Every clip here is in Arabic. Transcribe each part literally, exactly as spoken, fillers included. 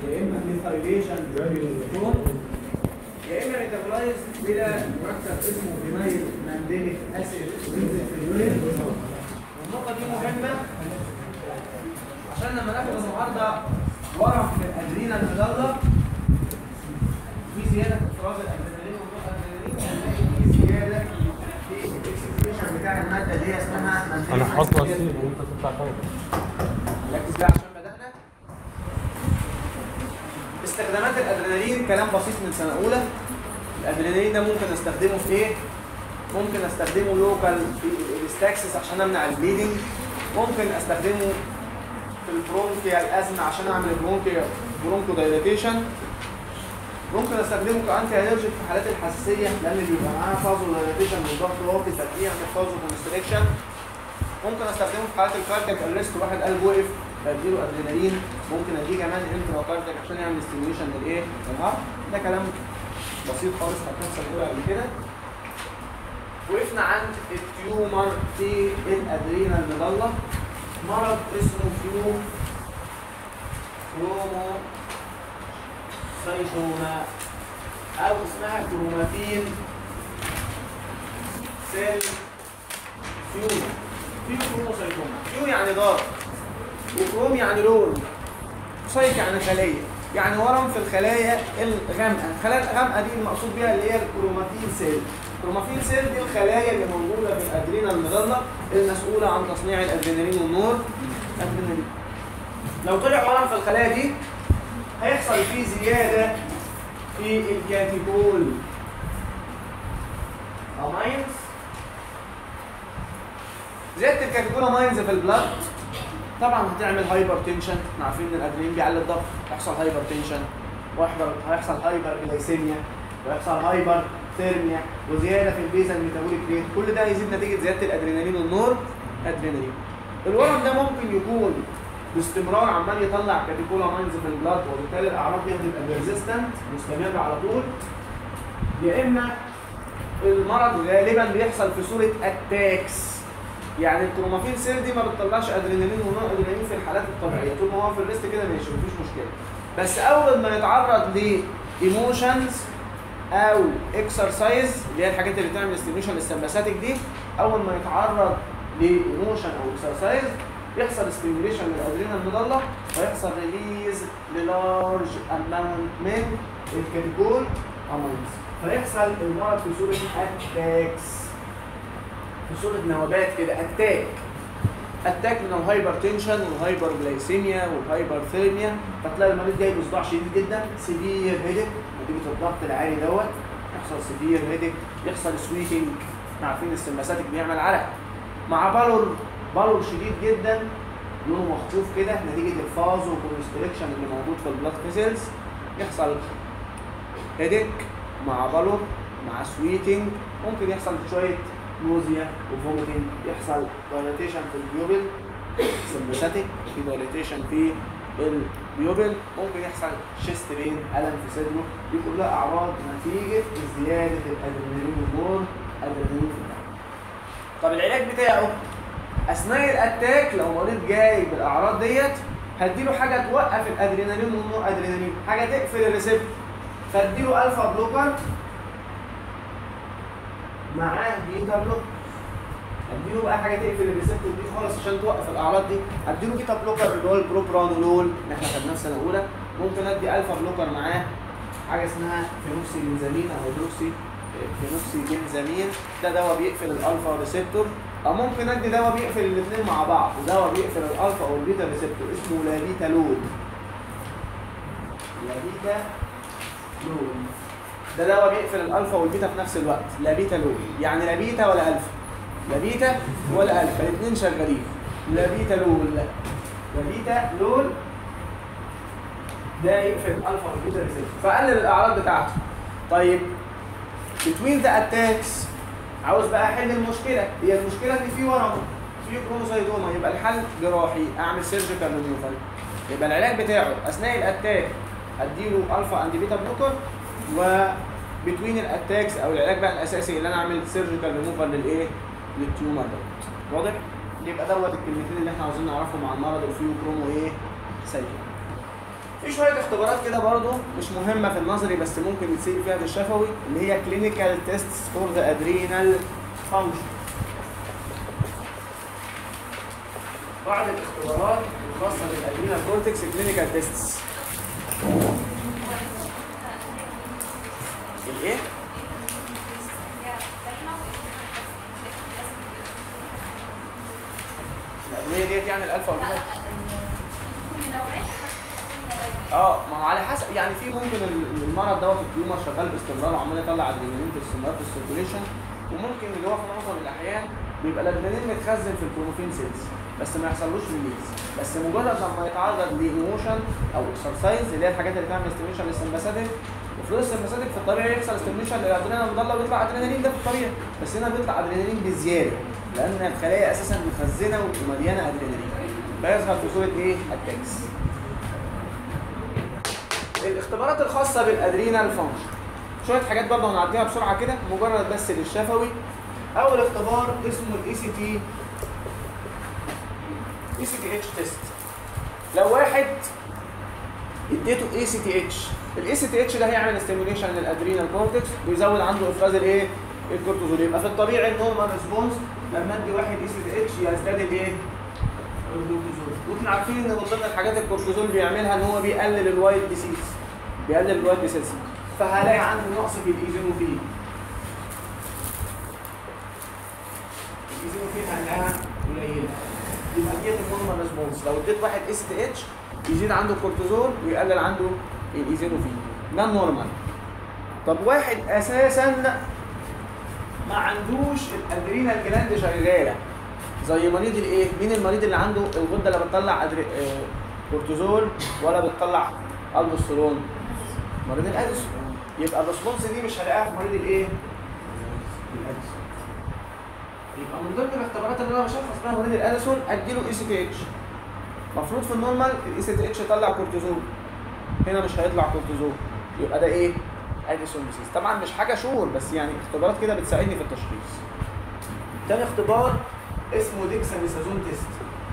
يا اما ميثايليشن بالكيتون يا اما ميتابولايز الى مركب اسمه فينايل مانديليك اسيد وينزل في اليورين. والنقطه دي مهمه عشان لما ناخد النهارده ورم في الادرينال المدلة في زياده في افراز الادرينالين والنورادرينالين، هنلاقي في زياده في الاكسكريشن بتاع الماده دي اسمها مانديليك. انا حاطط وسيله وانت تطلع فوق. ركز بقى عشان بدانا. استخدامات الادرينالين كلام بسيط من سنه اولى. الادرينالين ده ممكن استخدمه في ايه؟ ممكن استخدمه لوكال في الاستاكسس عشان امنع البليدنج، ممكن استخدمه في البرونكيال الازمه عشان اعمل برونكيال برونكو دايليتيشن، ممكن استخدمه كانتي الرجيك في حالات الحساسيه لان بيبقى معاه فازو دايليتيشن والضغط واطي فتلاقيه عند فازو كونستريكشن، ممكن استخدمه في حالات الكاردياك ارست واحد قلب وقف بديله ادرينالين، ممكن اديه كمان انتراكاردياك عشان يعمل ستيميوليشن للايه؟ للهارت. ده كلام بسيط خالص هتحصل كده قبل كده. وقفنا عند التيومر في الادرينال ميدالا، مرض اسمه فيو كرومو سايتوما او اسمها كروماتين سيل فيوما. فيو كرومو سايتوما، فيو يعني دار وكروم يعني لون، سايك يعني خليه، يعني ورم في الخلايا الغامقه. الخلايا الغامقه دي المقصود بيها اللي هي الكروماتين سيل. الكروماتين سيل دي الخلايا اللي موجوده في الادرينال ميدالا المسؤوله عن تصنيع الادرينالين والنور ادرينالين. لو طلع ورم في الخلايا دي هيحصل فيه زياده في الكاتيكول اماينز. زياده الكاتيكول اماينز في البلاد طبعا هتعمل هايبر تنشن. احنا عارفين ان الادرينالين بيعلي الضغط، هيحصل هايبر تنشن وهيحصل هايبر جلايسيميا ويحصل هايبر ثيرميا وزياده في البيزا الميتابوليك ريت. كل ده هيزيد نتيجه زياده الادرينالين والنور ادرينالين. الورم ده ممكن يكون باستمرار عمال يطلع كاتيكولا ماينز في البلاد وبالتالي الاعراض دي هتبقى بيرزيستنت مستمره على طول، يا اما المرض غالبا بيحصل في صوره اتاكس. يعني الكروماتين سيل دي ما بتطلعش ادرينالين ونوع ادرينالين في الحالات الطبيعيه، طول ما هو في الريست كده ماشي مفيش مشكله. بس اول ما يتعرض لايموشنز او اكسرسايز اللي هي الحاجات اللي بتعمل ستيميوليشن للسمباثيك دي، اول ما يتعرض لايموشن او اكسرسايز يحصل ستيميوليشن للادرينال ميدالا ويحصل ريليز للارج اماونت من الكاتيكول اماينز، فيحصل المرض في صوره اتاكس، في صورة نوبات كده. اتاك اتاك من الهايبر تنشن والهايبر جلايسيميا والهايبر ثيرميا، فتلاقي المريض جاي بصداع شديد جدا، سيفير هيدك نتيجة الضغط العالي دوت، يحصل سيفير هيدك، يحصل سويتنج. احنا عارفين السمباثيك بيعمل عرق، مع بالور بالور شديد جدا لونه مخطوف كده نتيجة الفازو كونستريكشن اللي موجود في البلاد فيسلز، يحصل هيدك مع بالور مع سويتنج، ممكن يحصل شوية نوزيا وفوميتنج، يحصل دايليتيشن في البيوبل سمباثيك، في دايليتيشن في البيوبل، ممكن يحصل شيست بين الم في صدره. دي كلها اعراض نتيجه زياده الادرينالين والنور ادرينالين في الدم. طب العلاج بتاعه اثناء الاتاك لو مريض جاي بالاعراض ديت هديله حاجه توقف الادرينالين والنور ادرينالين، حاجه تقفل الريسبتور، فاديله الفا بلوكر معاه بيتا بلوك. اديله بقى حاجه تقفل الريسبتور دي خالص عشان توقف الاعراض دي، اديله بيتا بلوكر اللي هو البروبرانولول اللي احنا خدناه في سنه اولى، ممكن ادي الفا بلوكر معاه حاجه اسمها فينوكسي بنزامين او هيدروكسي فينوكسي بنزامين، ده دواء بيقفل الالفا ريسبتور، او ممكن ادي دواء بيقفل الاثنين مع بعض، دواء بيقفل الالفا والبيتا ريسبتور اسمه لابيتالول. لابيتالول ده دواء بيقفل الالفا والبيتا في نفس الوقت، لا بيتا لول، يعني لا بيتا ولا الفا، لا بيتا ولا الفا، الاثنين شغالين، لا بيتا لول، لا بيتا لول ده يقفل الالفا والبيتا ريسبتور فقلل الاعراض بتاعته. طيب between the attacks عاوز بقى احل المشكله، هي المشكله ان في ورم في كروموسايتوما، يبقى الحل جراحي، اعمل سيرجيكال ريموفال. يبقى العلاج بتاعه اثناء الاتاك اديله الفا اند بيتا بلوكر، و بتوين الاتاكس او العلاج بقى الاساسي اللي انا اعمل سيرجيكال ريموفال للايه؟ للتيومر دوت. واضح؟ يبقى دوت الكلمتين اللي احنا عاوزين نعرفهم عن مرض الفيو كرومو ايه؟ سايتوما. في شويه اختبارات كده برضه مش مهمه في النظري بس ممكن يتسال فيها في الشفوي، اللي هي كلينيكال تيستس فور ذا ادرينال فانكشن. بعض الاختبارات الخاصه بالادرينال كورتكس كلينيكال تيستس. الايه؟ الادويه ديت يعني الالفا والبيتا. اه ما هو على حسب يعني في ممكن المرض دوت التيومر شغال باستمرار وعمال يطلع ادرينالين باستمرار في السيركوليشن، وممكن اللي هو في معظم الاحيان بيبقى الادرينالين متخزن في الكروموفين سيلز بس ما يحصلوش ريليز، بس مجرد لما يتعرض لايموشن او اكسرسايز اللي هي الحاجات اللي بتعمل ستيميشن للسمباثيك، المفروض السمباثيك في الطبيعي يحصل ستيميشن للادرينال المضله ويطلع ادرينالين ده في الطبيعي، بس هنا بيطلع ادرينالين بزياده لان الخلايا اساسا مخزنه ومليانه ادرينالين فيظهر في صوره ايه؟ التاكس. الاختبارات الخاصه بالادرينال فانكشن شويه حاجات برضه هنعديها بسرعه كده مجرد بس للشفوي. اول اختبار اسمه الاي سي تي اي سي تي اتش تيست. لو واحد اديته اي سي تي اتش، الاي سي تي اتش ده هيعمل ستيميوليشن للادرينال كورتكس ويزود عنده افراز الايه؟ الكورتيزول. يبقى في الطبيعي النورمال ريسبونس لما ادي واحد اي سي تي اتش يزداد الايه؟ الكورتيزول. واحنا عارفين ان من ضمن الحاجات الكورتيزول بيعملها ان هو بيقلل الوايت ديسيز، بيقلل الوايت ديسيز، فهلاقي عنده نقص في الايزينوفيل. الايزينوفيل هنلاقيها قليله. يبقى ديت النورمال ريسبونس، لو اديت واحد اس تي اتش يزيد عنده الكورتيزول ويقلل عنده الايزينوفيل، ده النورمال. طب واحد اساسا ما عندوش الادرينال جلاند شغاله زي مريض الايه؟ مين المريض اللي عنده الغده اللي بتطلع أدري... آه... كورتيزول ولا بتطلع الدوستيرون؟ مريض الاديسون. يبقى الريسبونس دي مش هلاقيها في مريض الايه؟ الاديسون. يبقى من ضمن الاختبارات اللي انا بشخص بيها مريض الاديسون اديله اي سي تي اتش. المفروض في النورمال الاي سي تي اتش يطلع كورتيزول، هنا مش هيطلع كورتيزول، يبقى ده ايه؟ اديسون ديسيز. طبعا مش حاجه شور بس يعني اختبارات كده بتساعدني في التشخيص. تاني اختبار اسمه ديكساميثازون تيست.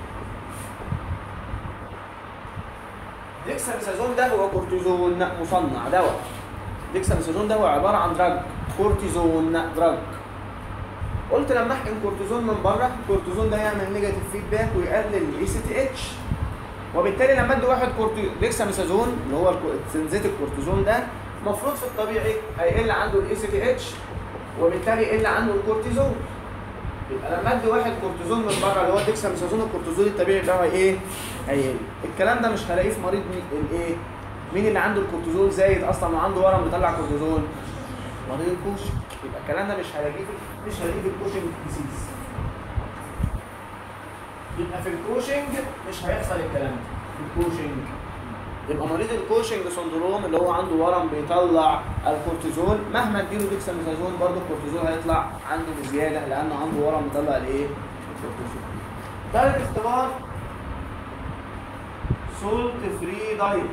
ديكساميثازون ده هو كورتيزون مصنع دواء. ديكساميثازون ده هو عباره عن دراج كورتيزون دراج. قلت لما احقن كورتيزون من بره، الكورتيزون ده يعمل نيجاتيف فيدباك ويقلل الاي سي تي اتش، وبالتالي لما ادي واحد كورتي ديكساميثازون اللي هو سنزيتيك كورتيزون ده المفروض في الطبيعي هيقل عنده الاي سي تي اتش وبالتالي يقل عنده الكورتيزون. يبقى لما ادي واحد كورتيزون من بره اللي هو ديكساميثازون الكورتيزون الطبيعي بتاعه ايه؟ هيقل. الكلام ده مش هلاقيه في مريض الايه؟ مين اللي عنده الكورتيزول زايد اصلا وعنده ورم بيطلع كورتيزون؟ مريض الكوشنج. يبقى الكلام ده مش هلاقيه مش هلاقيه في الكوشنج ديزيز. يبقى في الكوشنج مش هيحصل الكلام ده في الكوشنج. يبقى مريض الكوشنج سندروم اللي هو عنده ورم بيطلع الكورتيزول مهما اديله ديكساميثازون برضه الكورتيزول هيطلع عنده بزياده لانه عنده ورم بيطلع الايه؟ الكورتيزول. ثالث اختبار سولت فري دايت.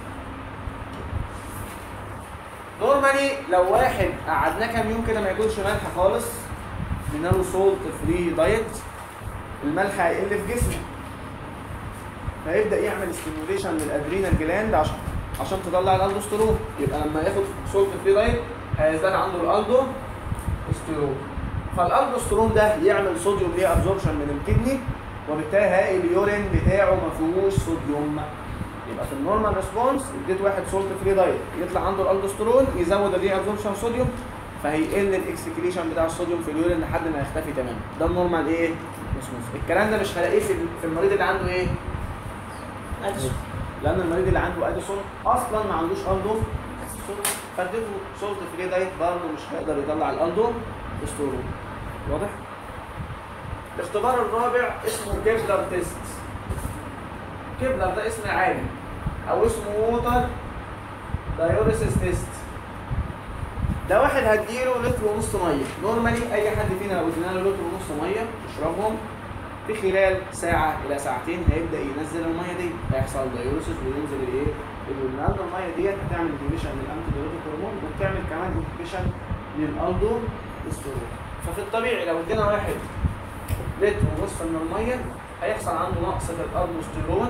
نورمالي لو واحد قعدناه كام يوم كده ما ياكلش ملح خالص ادينا له سولت فري دايت الملح هيقل في جسمه فيبدا يعمل ستيميوليشن للادرينال جلاند عشان عشان تطلع الالدوستيرون. يبقى لما ياخد سولت فري دايت هيزداد عنده الالدوستيرون، فالالدوستيرون ده يعمل صوديوم ليه ابزوربشن من الكدني وبالتالي هلاقي اليورين بتاعه ما فيهوش صوديوم. يبقى في النورمال ريسبونس اديت واحد سولت فري دايت يطلع عنده الالدوستيرون يزود الري ابزوربشن صوديوم فهيقل الاكسكريشن بتاع الصوديوم في اليورين لحد ما يختفي تماما. ده النورمال ايه؟ ريسبونس. الكلام ده مش هلاقيه في المريض اللي عنده ايه؟ اديسون، لان المريض اللي عنده اديسون اصلا ما عندوش الدو فاديته سولت فري دايت برضه مش هيقدر يطلع الالدوستيرون. واضح؟ الاختبار الرابع اسمه كيبلر تيست. كيبلر ده اسم عالي او اسمه ووتر دايوريسيس تيست. ده واحد هديله لتر ونص ميه. نورمالي اي حد فينا لو ادينا له لتر ونص ميه يشربهم في خلال ساعه الى ساعتين هيبدا ينزل الميه دي، هيحصل دايوريسيس وينزل الايه؟ لان الميه ديت هتعمل انهبيشن للانتي دايوريتيك هرمون وبتعمل كمان انهبيشن للالدوستيرون. ففي الطبيعي لو ادينا واحد لتر ونص من الميه هيحصل عنده نقص في الالدوستيرون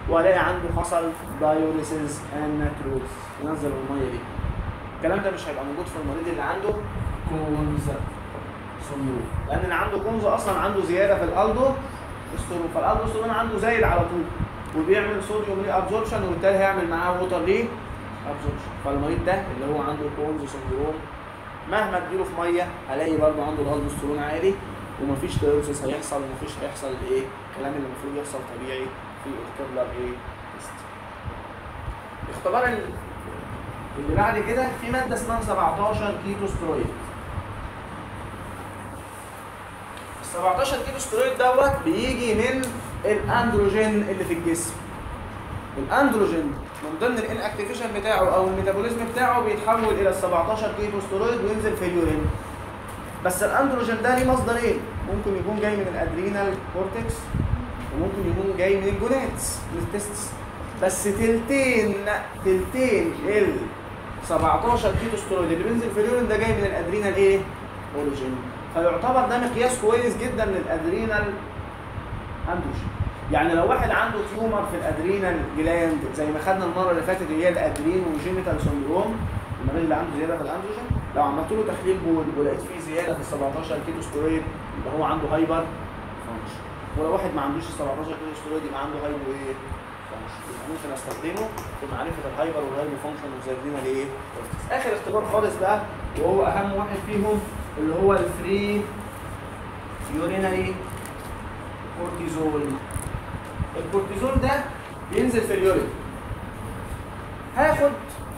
والاقي عنده حصل دايوريسيس اناتروز، ينزل الميه دي. الكلام ده مش هيبقى موجود في المريض اللي عنده كونز سندروم، لان اللي عنده كونز اصلا عنده زياده في الالدوستيرون، فالالدوستيرون عنده زايد على طول وبيعمل صوديوم ري ابزوربشن، وبالتالي هيعمل معاه ووتر ري ابزوربشن. فالمريض ده اللي هو عنده كونز سندروم مهما اديله في ميه هلاقي برضه عنده الالدوستيرون عالي ومفيش دايوريسيس هيحصل ومفيش هيحصل ايه الكلام اللي المفروض يحصل طبيعي في الكبلر ايه تيست. الاختبار اللي بعد كده في ماده اسمها سبعتاشر كيتو سترويد. ال سبعتاشر كيتو سترويد دوت بيجي من الاندروجين اللي في الجسم. الاندروجين من ضمن الانكتيفيشن بتاعه او الميتابوليزم بتاعه بيتحول الى ال سبعتاشر كيتو سترويد وينزل في اليورين. بس الاندروجين ده ليه مصدرين، ممكن يكون جاي من الادرينال كورتكس وممكن يكون جاي من الجوناتس من التستس. بس تلتين تلتين ال سبعتاشر كيتو سترويد اللي بينزل في اليورين ده جاي من الادرينال ايه؟ اوريجين. فيعتبر ده مقياس كويس جدا للادرينال اندروجين. يعني لو واحد عنده تيومر في الادرينال جلاند زي ما خدنا المره اللي فاتت اللي هي الادرينوجينيتال سندروم، المريض اللي عنده زياده في الاندروجين، لو عملت له تحليل بول ولقيت فيه زياده في ال سبعتاشر كيتو سترويد يبقى هو عنده هايبر فانكشن. ولو واحد ما عندوش ال سبعتاشر كيتو سترويد يبقى عنده هايبو ايه؟ فانكشن. يبقى ممكن استخدمه في معرفه الهايبر والهايبو فانكشن والزيادين ايه؟ اخر اختبار خالص بقى وهو اهم واحد فيهم اللي هو الفري يورينري كورتيزول. الكورتيزول ده بينزل في اليورين. هاخد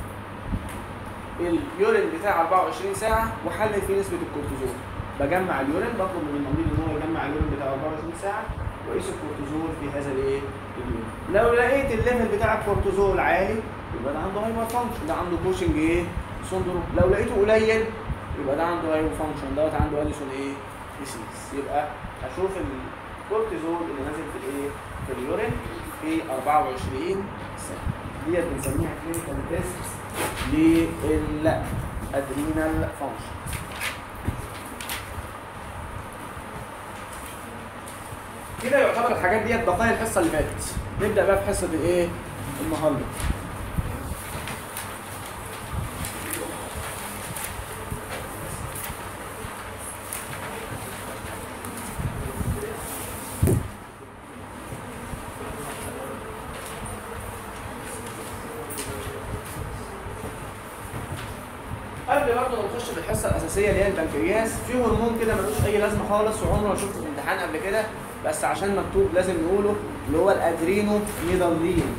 اليورين بتاع أربعة وعشرين ساعة واحلل فيه نسبة الكورتيزول. بجمع اليورين، بطلب من المريض ان هو يجمع اليورين بتاع أربعة وعشرين ساعة واقيس الكورتيزول في هذا الايه؟ اليورين. لو لقيت الليفل بتاع الكورتيزول عالي يبقى ده عنده هايبر فانكشن، ده عنده كوشنج ايه؟ سندروم. لو لقيته قليل يبقى ده عنده هايبر فانكشن، دوت عنده اديسون ايه؟ ديسيز. يبقى اشوف الكورتيزول اللي نازل في الايه؟ في اليورين في أربعة وعشرين ساعة. ديت بنسميها كلينيكال تيست للادرينال فانكشن. كده يعتبر الحاجات ديت بقايا الحصه اللي فاتت. نبدا بقى في حصه الايه؟ النهارده. قبل برضه ما نخش في الحصه الاساسيه اللي هي البنكرياس، في هرمون كده ملوش اي لازمه خالص وعمري ما شفته في الامتحان قبل كده، بس عشان مكتوب لازم نقوله، اللي هو الادرينو ميدالين.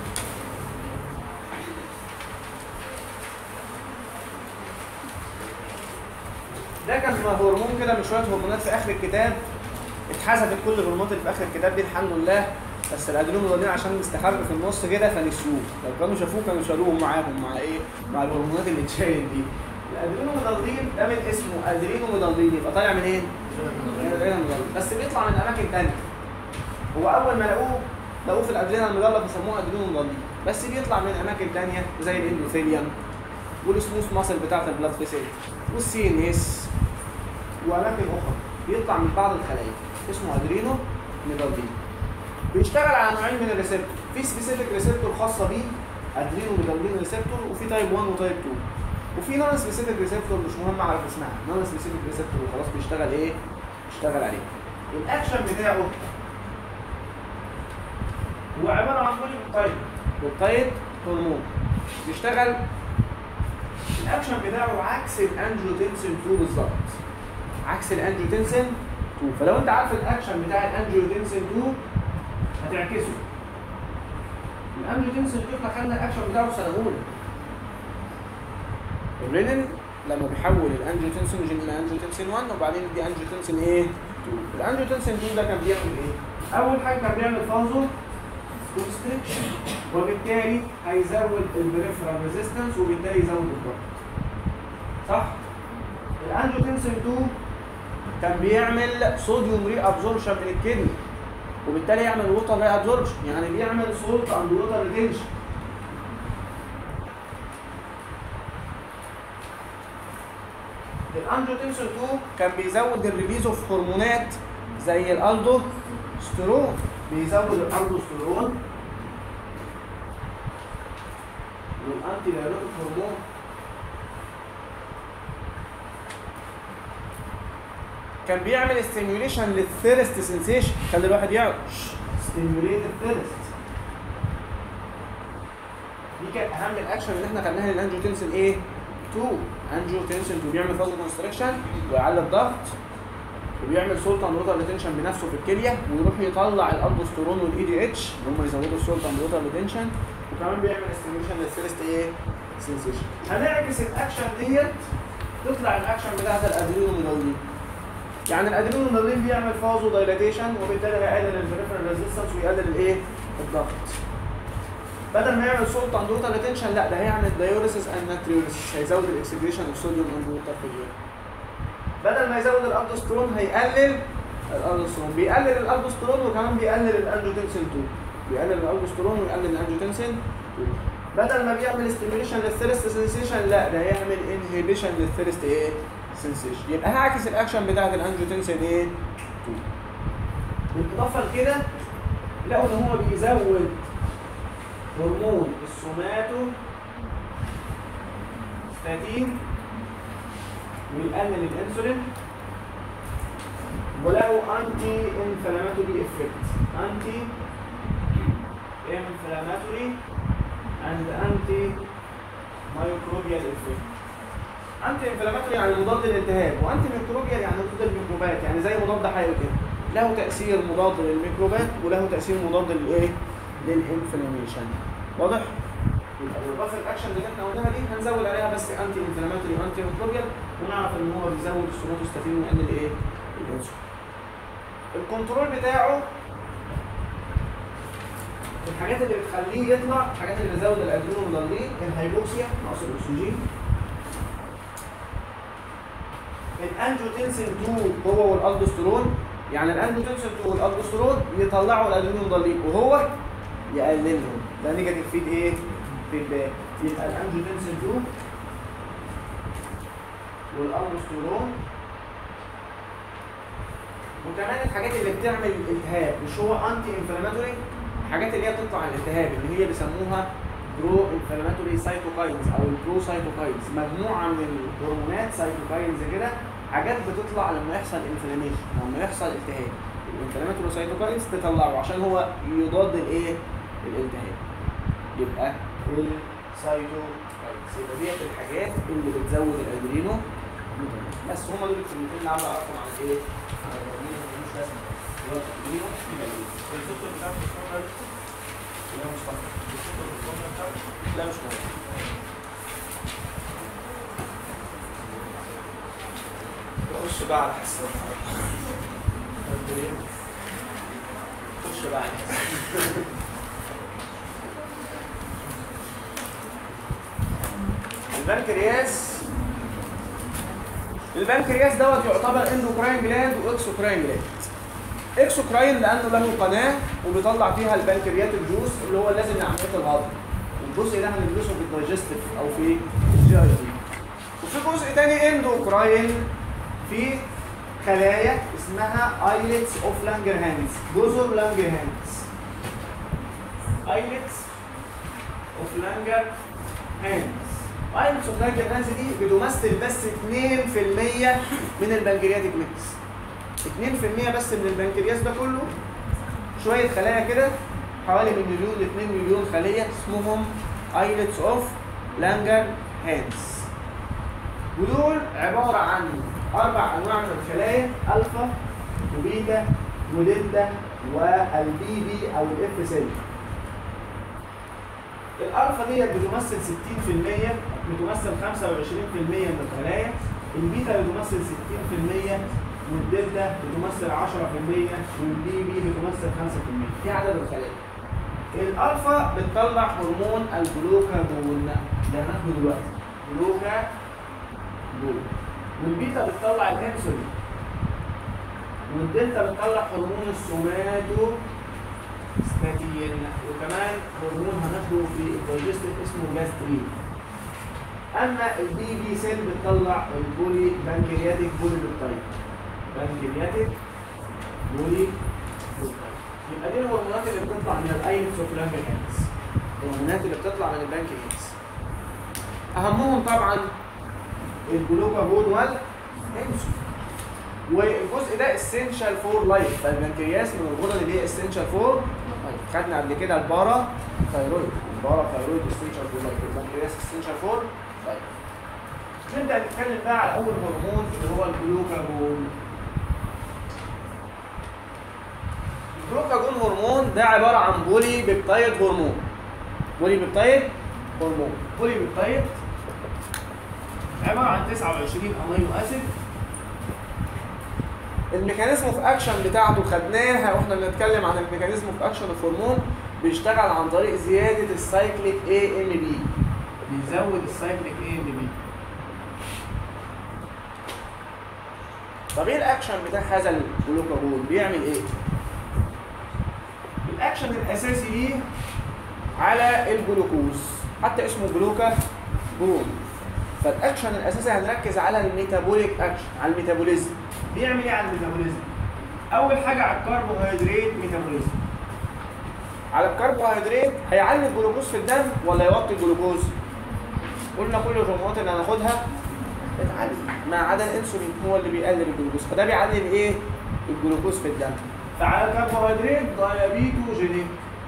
ده كان هرمون كده من شويه هرمونات في اخر الكتاب، اتحذفت كل الهرمونات اللي في اخر الكتاب دي الحمد لله، بس الادرينو ميدالين عشان مستخبي في النص كده فنسيوه، لو كانوا شافوه كانوا شالوهم معاهم مع ايه؟ مع الهرمونات اللي اتشالت دي. الادرينو ميدالين ده من اسمه ادرينو ميدالين، يبقى طالع منين؟ من الادرينال ميدالين، بس بيطلع من اماكن ثانيه. هو اول ما لقوه لقوه في الادرينال ميدالين فسموه ادرينو ميدالين، بس بيطلع من اماكن ثانيه زي الاندوثيليوم والسموث ماسل بتاعت البلاد فيسل والسي ان اس واماكن اخرى، بيطلع من بعض الخلايا اسمه ادرينو ميدالين. بيشتغل على نوعين من الريسبتور، في سبيسيفيك ريسبتور خاصه بيه ادرينو ميدالين ريسبتور، وفي تايب واحد وتايب اتنين، وفي نون سبيسيفيك ريسبتور مش مهم اعرف اسمها، نون سبيسيفيك ريسبتور وخلاص بيشتغل ايه؟ بيشتغل عليه. الاكشن بتاعه هو عباره عن بوليبيبتايد، بيبتايد هرمون بيشتغل. الاكشن بتاعه عكس الانجيوتنسين اتنين بالظبط، عكس الانجيوتنسين اتنين، فلو انت عارف الاكشن بتاع الانجيوتنسين اتنين هتعكسه. الانجيوتنسين اتنين احنا خدنا الاكشن بتاعه في سنه اولى. الرينين لما بيحول الانجيوتنسين الى انجيوتنسين واحد وبعدين يدي انجيوتنسين ايه؟ اتنين. الانجيوتنسين اتنين ده كان بيعمل ايه؟ اول حاجه كان بيعمل فازو كونستريكشن، وبالتالي هيزود البريفرال ريزيستنس وبالتالي يزود الضغط. صح؟ الانجيوتنسين اتنين كان بيعمل صوديوم ري ابزوربشن من الكدني وبالتالي يعمل ووتر ري ابزوربشن، يعني بيعمل سولت اند ووتر ريتنشن. الانجيوتنسين اتنين كان بيزود الريليز اوف هرمونات زي الالدوستيرون، بيزود الالدوستيرون والانتي دايوريتيك هرمون كان بيعمل ستيميوليشن للثيرست سنسيشن، خلي الواحد يعرف ستيميوليت الثيرست. دي كانت اهم الاكشن اللي احنا خدناها للانجيوتنسين ايه؟ اتنين. انجيوتنسين اتنين بيعمل فازو كونستريكشن ويعلي الضغط وبيعمل سولت اند ووتر ريتنشن بنفسه في الكليه، ويروح يطلع الالدوستيرون والاي دي اتش اللي هم يزودوا السولت اند ووتر ريتنشن، وكمان بيعمل ستيميوليشن للثيرست ايه؟ سنسيشن. هنعكس الاكشن ديت تطلع الاكشن بتاعت الادرينالين. يعني الادرينالين بيعمل فازو دايلاتيشن وبالتالي هيقلل البريفرال ريزيستنس ويقلل الايه؟ الضغط. بدل ما يعمل سولت اند ووتر ريتنشن لا ده هيعمل دايوريسيس اند ناتريوريسيس، هيزود الاكسكريشن اوف صوديوم اند ووتر في اليورين. بدل ما يزود الالدوستيرون هيقلل الالدوستيرون، بيقلل الالدوستيرون وكمان بيقلل الانجيوتنسين اتنين، بيقلل الالدوستيرون ويقلل الانجيوتنسين اتنين. بدل ما بيعمل ستيميوليشن للثيرست سنسيشن لا ده هيعمل انهيبيشن للثيرست ايه؟ سنسيشن. يبقى هعكس الاكشن بتاعت الانجيوتنسين ايه؟ اتنين. بالاضافه لكده لقوا ان هو بيزود هرمون السوماتو ستاتين ويقلل الانسولين، ولقوا انتي انفلاماتوري افكت، انتي انفلاماتوري اند انتي مايكروبيال افكت. انتي انفلاماتوري يعني مضاد للالتهاب، وانتي ميكروبيال يعني ضد الميكروبات، يعني زي مضاد حيوي كده، له تاثير مضاد للميكروبات وله تاثير مضاد للايه؟ للانفلاميشن. واضح؟ يبقى بالاضافه الاكشن اللي احنا قلناها دي هنزود عليها بس انتي انفلاماتوري وانتي ميكروبيال، ونعرف ان هو بيزود السوماتوستاتين ويقلل ايه؟ الانسولين. الكنترول بتاعه الحاجات اللي بتخليه يطلع، الحاجات اللي بتزود الادرينالين، الهايبوكسيا نقص الاكسجين، الانجيوتنسين اتنين هو والالدوستيرون، يعني الانجيوتنسين اتنين والالدوستيرون يطلعوا الادرينالين وهو يقللهم، ده نيجاتيف فيد ايه؟ فيدباك. يبقى الانجيوتنسين اتنين والالدوستيرون، وكمان الحاجات اللي بتعمل الالتهاب، مش هو انتي انفلاماتوري، الحاجات اللي هي بتطلع الالتهاب اللي هي بيسموها برو انفلاماتوري سايتوكاينز او البرو سايتوكاينز، مجموعه من الهرمونات سايتوكاينز كده، حاجات بتطلع لما يحصل انفلاميشن، لما يحصل التهاب، الانفلاماتوري سايتوكاينز تطلعه عشان هو يضاد الايه؟ الالتهاب. يبقى السايتوكاينز، يبقى ديت الحاجات اللي بتزود الادرينو. بس هم دول الكلمتين اللي عاوز اعرفهم عن ايه؟ عن الادرينو، مش لازم دلوقتي الادرينو يبقى ايه؟ الدكتور بتاع الدكتور لا مش فاهم. لا مش مهم. خش بقى على حساب خش بقى على حساب البنكرياس. البنكرياس دوت يعتبر اندوكراين جلاند واكسوكراين جلاند. اكسوكراين لانه له قناه وبيطلع فيها البنكرياتيك جوس اللي هو لازم لعمليه الهضم. الجزء ده هندرسه في الدايجستيف او في الجي اي تي. وفي جزء ثاني اندوكراين في خلايا اسمها ايلتس اوف لانجرهانز، جزر لانجرهانز. ايلتس اوف لانجرهانز. ايلتس اوف لانجرهانز دي بتمثل بس اتنين في المية من البنكرياتيك ميكس. اتنين في المية بس من البنكرياس ده كله شويه خلايا كده، حوالي من مليون ل اتنين مليون خليه اسمهم ايلتس اوف لانجرهانز. ودول عباره عن اربع انواع من الخلايا، الفا وبيتا ودلتا والبي بي او الاف سيل. الالفا ديت بتمثل ستين في المية، بتمثل خمسة وعشرين في المية من الخلايا، البيتا بتمثل ستين في المية، والدلتا بتمثل عشرة في المية، والبي بي بتمثل خمسة في المية. دي عدد الخلايا. الالفا بتطلع هرمون الجلوكاجون ده هناخده دلوقتي، جلوكاجون. والبيتا بتطلع الانسولين. والدلتا بتطلع هرمون السوماتو ستاتين، وكمان هرمون هناخده في الدايجستيف اسمه جاسترين. اما البي بي سيل بتطلع البولي بنكرياتيك بولي بيبتايد. بنكرياتيك بولي بيبتايد. يبقى دي الهرمونات اللي بتطلع من الايلتس اوف لانجرهانز. الهرمونات اللي بتطلع من البنكرياس. اهمهم طبعا الجلوكاجون والانسولين. والجزء ده اسينشال فور لايف، فالبنكرياس من الغدد اللي هي اسينشال فور لايف. خدنا قبل كده البارا ثايرويد، البارا ثايرويد اسينشال فور لايف، البنكرياس اسينشال فور لايف. نبدا نتكلم بقى على اول هرمون اللي هو الجلوكاجون. الجلوكاجون هرمون ده عباره عن بولي بيبتايد هرمون. بولي بيبتايد هرمون، بولي بيبتايد عباره عن تسعة وعشرين امينو اسيد. الميكانيزم اوف اكشن بتاعته خدناها واحنا بنتكلم عن الميكانيزم اوف اكشن اوف هرمون. بيشتغل عن طريق زياده السايكليك اي ام بي، بيزود السايكليك اي ام بي. طب ايه الاكشن بتاع هذا الجلوكاجون؟ بيعمل ايه؟ الاكشن الاساسي ليه على الجلوكوز، حتى اسمه جلوكاجون. فالاكشن الاساسي هنركز على الميتابوليك اكشن، على الميتابوليزم. بيعمل ايه على الميتابوليزم؟ اول حاجه على الكربوهيدرات ميتابوليزم. على الكربوهيدرات هيعلي الجلوكوز في الدم ولا يوطي الجلوكوز؟ قلنا كل الهرمونات اللي هناخدها بتعلي ما عدا الانسولين هو اللي بيقلل الجلوكوز، فده بيعلي الايه؟ الجلوكوز في الدم. فعلى الكربوهيدرات دايابيتوجينيك.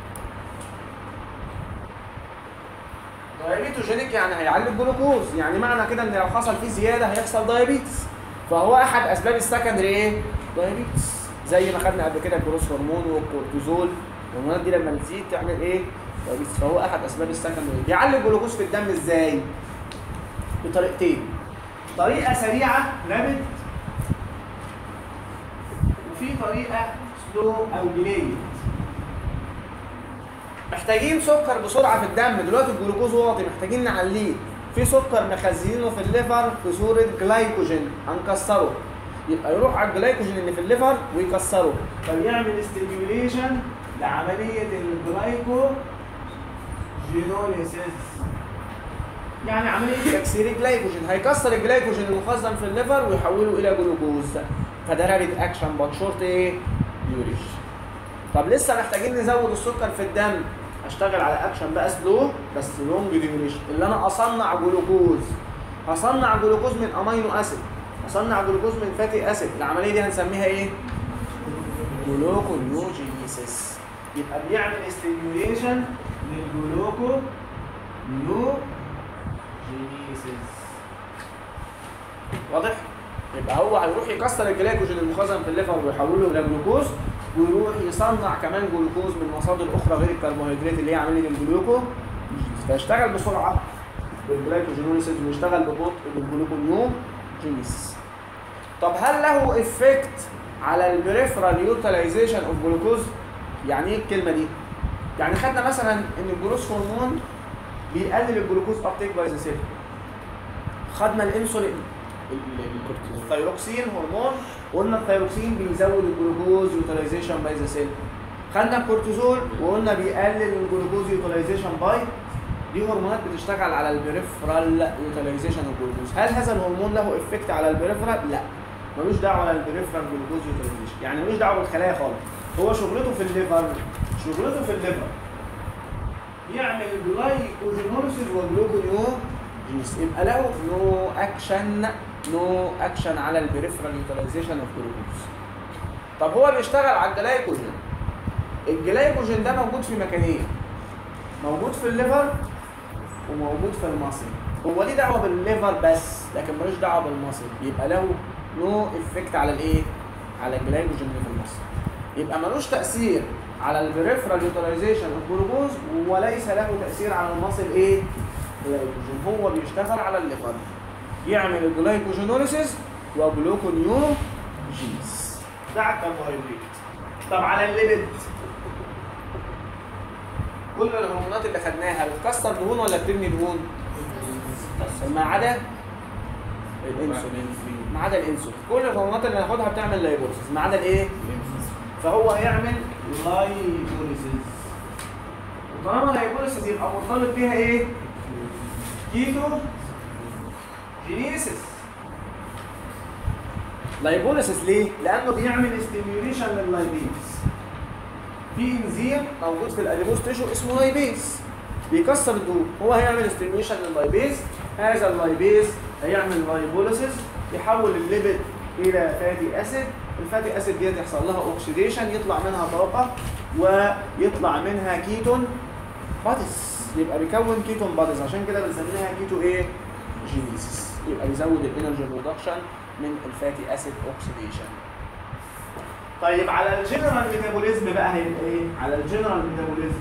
دايابيتوجينيك يعني هيعلي الجلوكوز، يعني معنى كده ان لو حصل فيه زياده هيحصل دايابيتس. فهو احد اسباب السكندري ايه؟ دايابيتس. زي ما خدنا قبل كده الجروث هرمون والكورتيزول، الهرمونات دي لما تزيد تعمل ايه؟ دايابيتس. فهو احد اسباب السكندري. بيعلي الجلوكوز في الدم ازاي؟ بطريقتين. طريقه سريعه رابد، وفي طريقه سلو او ديليد. محتاجين سكر بسرعه في الدم، دلوقتي الجلوكوز واطي محتاجين نعليه. في سكر مخزنينه في الليفر في صوره جلايكوجين هنكسره، يبقى يروح على الجلايكوجين اللي في الليفر ويكسره، فبيعمل ستيميوليشن لعمليه الجلايكوجينوليسيس، يعني عمليه تكسير الجلايكوجين. هيكسر الجلايكوجين المخزن في الليفر ويحوله الى جلوكوز. فده رابيد اكشن بات شورت ايه؟ ديوريشن. طب لسه محتاجين نزود السكر في الدم، هشتغل على اكشن بقى سلو بس لونج ديوريشن، اللي انا اصنع جلوكوز. هصنع جلوكوز من امينو اسيد، هصنع جلوكوز من فاتي اسيد. العمليه دي هنسميها ايه؟ جلوكونيوجينيسيس. يبقى بيعمل ستيميوليشن للجلوكونيوجينيسيس. واضح؟ يبقى هو هيروح يكسر الجلايكوجين المخزن في الليفر ويحوله الى جلوكوز، ويروح يصنع كمان جلوكوز من مصادر اخرى غير الكربوهيدرات اللي هي عمليه الجلوكو، فيشتغل بسرعه بالجلايكوجينوليسيس ويشتغل ببطء بالجلوكونيوجينيسيس. طب هل له افكت على البريفرال يوتيلايزيشن اوف جلوكوز؟ يعني ايه الكلمه دي؟ يعني خدنا مثلا ان الجلوكوز هرمون بيقلل الجلوكوز ابتيك باي ذا سيل. خدنا الانسولين الثايروكسين هرمون، وقلنا الثايروكسين بيزود الجلوكوز يوتيلايزيشن باي ذا سيل. خدنا الكورتيزول وقلنا بيقلل الجلوكوز يوتيلايزيشن باي. دي هرمونات بتشتغل على البريفرال يوتيلايزيشن اوف جلوكوز. هل هذا الهرمون له افكت على البريفرال؟ لا، ملوش دعوه على البريفرال جلوكوز يوتيلايزيشن، يعني ملوش دعوه بالخلايا خالص. هو شغلته في الليفر، شغلته في الليفر يعمل جلايكوجينوليسيس وجلوكونيوجينيسيس. يبقى له نو اكشن نو اكشن على البريفرال يوتيلايزيشن اوف جلوكوز. طب هو بيشتغل على الجلايكوجين. الجلايكوجين ده موجود في مكانين، موجود في الليفر وموجود في المصل. هو ليه دعوه بالليفر بس لكن ملوش دعوه بالمصل، يبقى له نو افكت على الايه؟ على الجلايكوجين اللي في المصل. يبقى ملوش تاثير على البريفرال يوتيلايزيشن اوف جلوكوز، وليس له تاثير على المصل ايه؟ جلايكوجين. هو بيشتغل على الليفر، يعمل الجلايكوجينوليسيس وجلوكونيوجينيسيس. ده على الكربوهيدرات. طب على الليبيد، كل الهرمونات اللي خدناها بتكسر دهون ولا بتبني دهون؟ ما عدا الانسولين، ما عدا الانسولين. كل الهرمونات اللي هناخدها بتعمل لايبوليسيس ما عدا الايه؟ فهو هيعمل لايبوليسيس. وطالما لايبوليسيس يبقى مرتبط بيها ايه؟ كيتو جينيسيس. لايبوليسيس ليه؟ لانه بيعمل ستيميوليشن لللايبيز. في انزيم موجود في الاديبوز تيشو اسمه لايبيز، بيكسر الدهون. هو هيعمل ستيميوليشن لللايبيز، هذا اللايبيز هيعمل لايبوليسيس يحول الليبيد الى فاتي اسيد، الفاتي اسيد ديت يحصل لها اوكسيديشن يطلع منها طاقه ويطلع منها كيتون باديز، يبقى بيكون كيتون باديز، عشان كده بنسميها كيتو ايه؟ جينيسيس. يبقى بيزود الانرجي برودكشن من الفاتي اسيد اوكسيديشن. طيب على الجنرال ميتابوليزم بقى هيبقى ايه؟ على الجنرال ميتابوليزم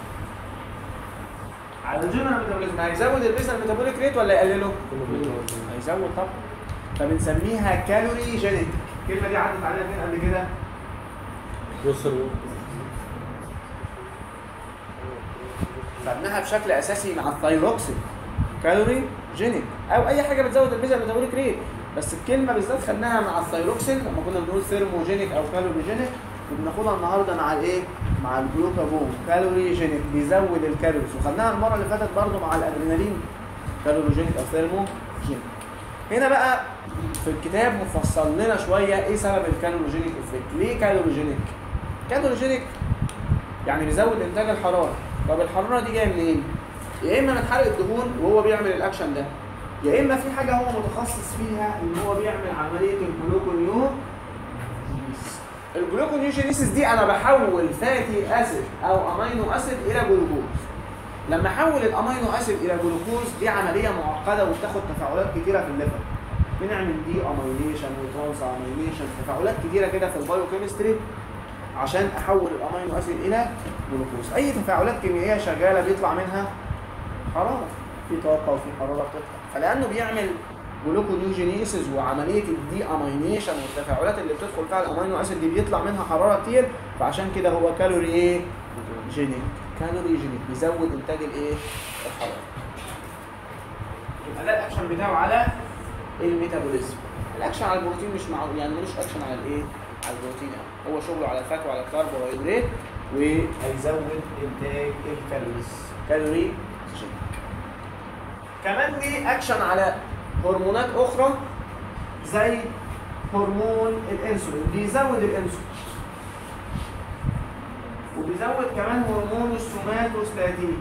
على الجنرال ميتابوليزم هيزود البيزنال ميتابوليك ريت ولا يقلله؟ هيزود طبعا. فبنسميها كالوري جينيك. الكلمه دي عدت علينا فين قبل كده؟ خدناها بشكل اساسي مع الثايروكسين كالوري جينيك، او اي حاجه بتزود البيزنال ميتابوليك ريت، بس الكلمه بالذات خدناها مع الثايروكسين لما كنا بنقول ثيرموجينيك او كالوري جينيك، وبناخدها النهارده مع الايه؟ مع الجلوكاجون كالوري جينيك بيزود الكالوريز، وخدناها المره اللي فاتت برضه مع الادرينالين كالوري جينيك او ثيرموجينيك. هنا بقى في الكتاب مفصل لنا شويه ايه سبب الكالوريجينيك افكت، ليه كالوريجينيك؟ كالوريجينيك يعني بيزود انتاج الحراره. طب الحراره دي جايه منين؟ يا اما من حرق الدهون وهو بيعمل الاكشن ده، يا اما في حاجه هو متخصص فيها ان هو بيعمل عمليه الجلوكونيو الجلوكونيوجينيسيس دي. انا بحول فاتي اسيد او امينو اسيد الى جلوكوز. لما احول الامينو اسيد الى جلوكوز دي عمليه معقده وبتاخد تفاعلات كتيره في الليفر. بنعمل دي امينيشن وترانس امينيشن، تفاعلات كتيره كده في البايوكيمستري عشان احول الامينو اسيد الى جلوكوز. اي تفاعلات كيميائيه شغاله بيطلع منها حراره، في طاقه وفي حراره بتطلع، فلانه بيعمل جلوكونيوجينيسيس وعمليه الدي امينيشن والتفاعلات اللي بتدخل فيها الامينو اسيد دي بيطلع منها حراره كتير، فعشان كده هو كالوري ايه؟ جينيك. كالوري جينيك بيزود انتاج الايه؟ الحراره. يبقى ده الاكشن بتاعه على الميتابوليزم. الاكشن على البروتين مش مع يعني ملوش اكشن على الايه؟ على البروتين يعني. هو شغله على الفات وعلى الكربوهيدرات وهيزود انتاج الكالوريز. كالوري جينيك. كمان ليه اكشن على هرمونات اخرى زي هرمون الانسولين، بيزود الانسولين. وبيزود كمان هرمون السوماتوستاتين.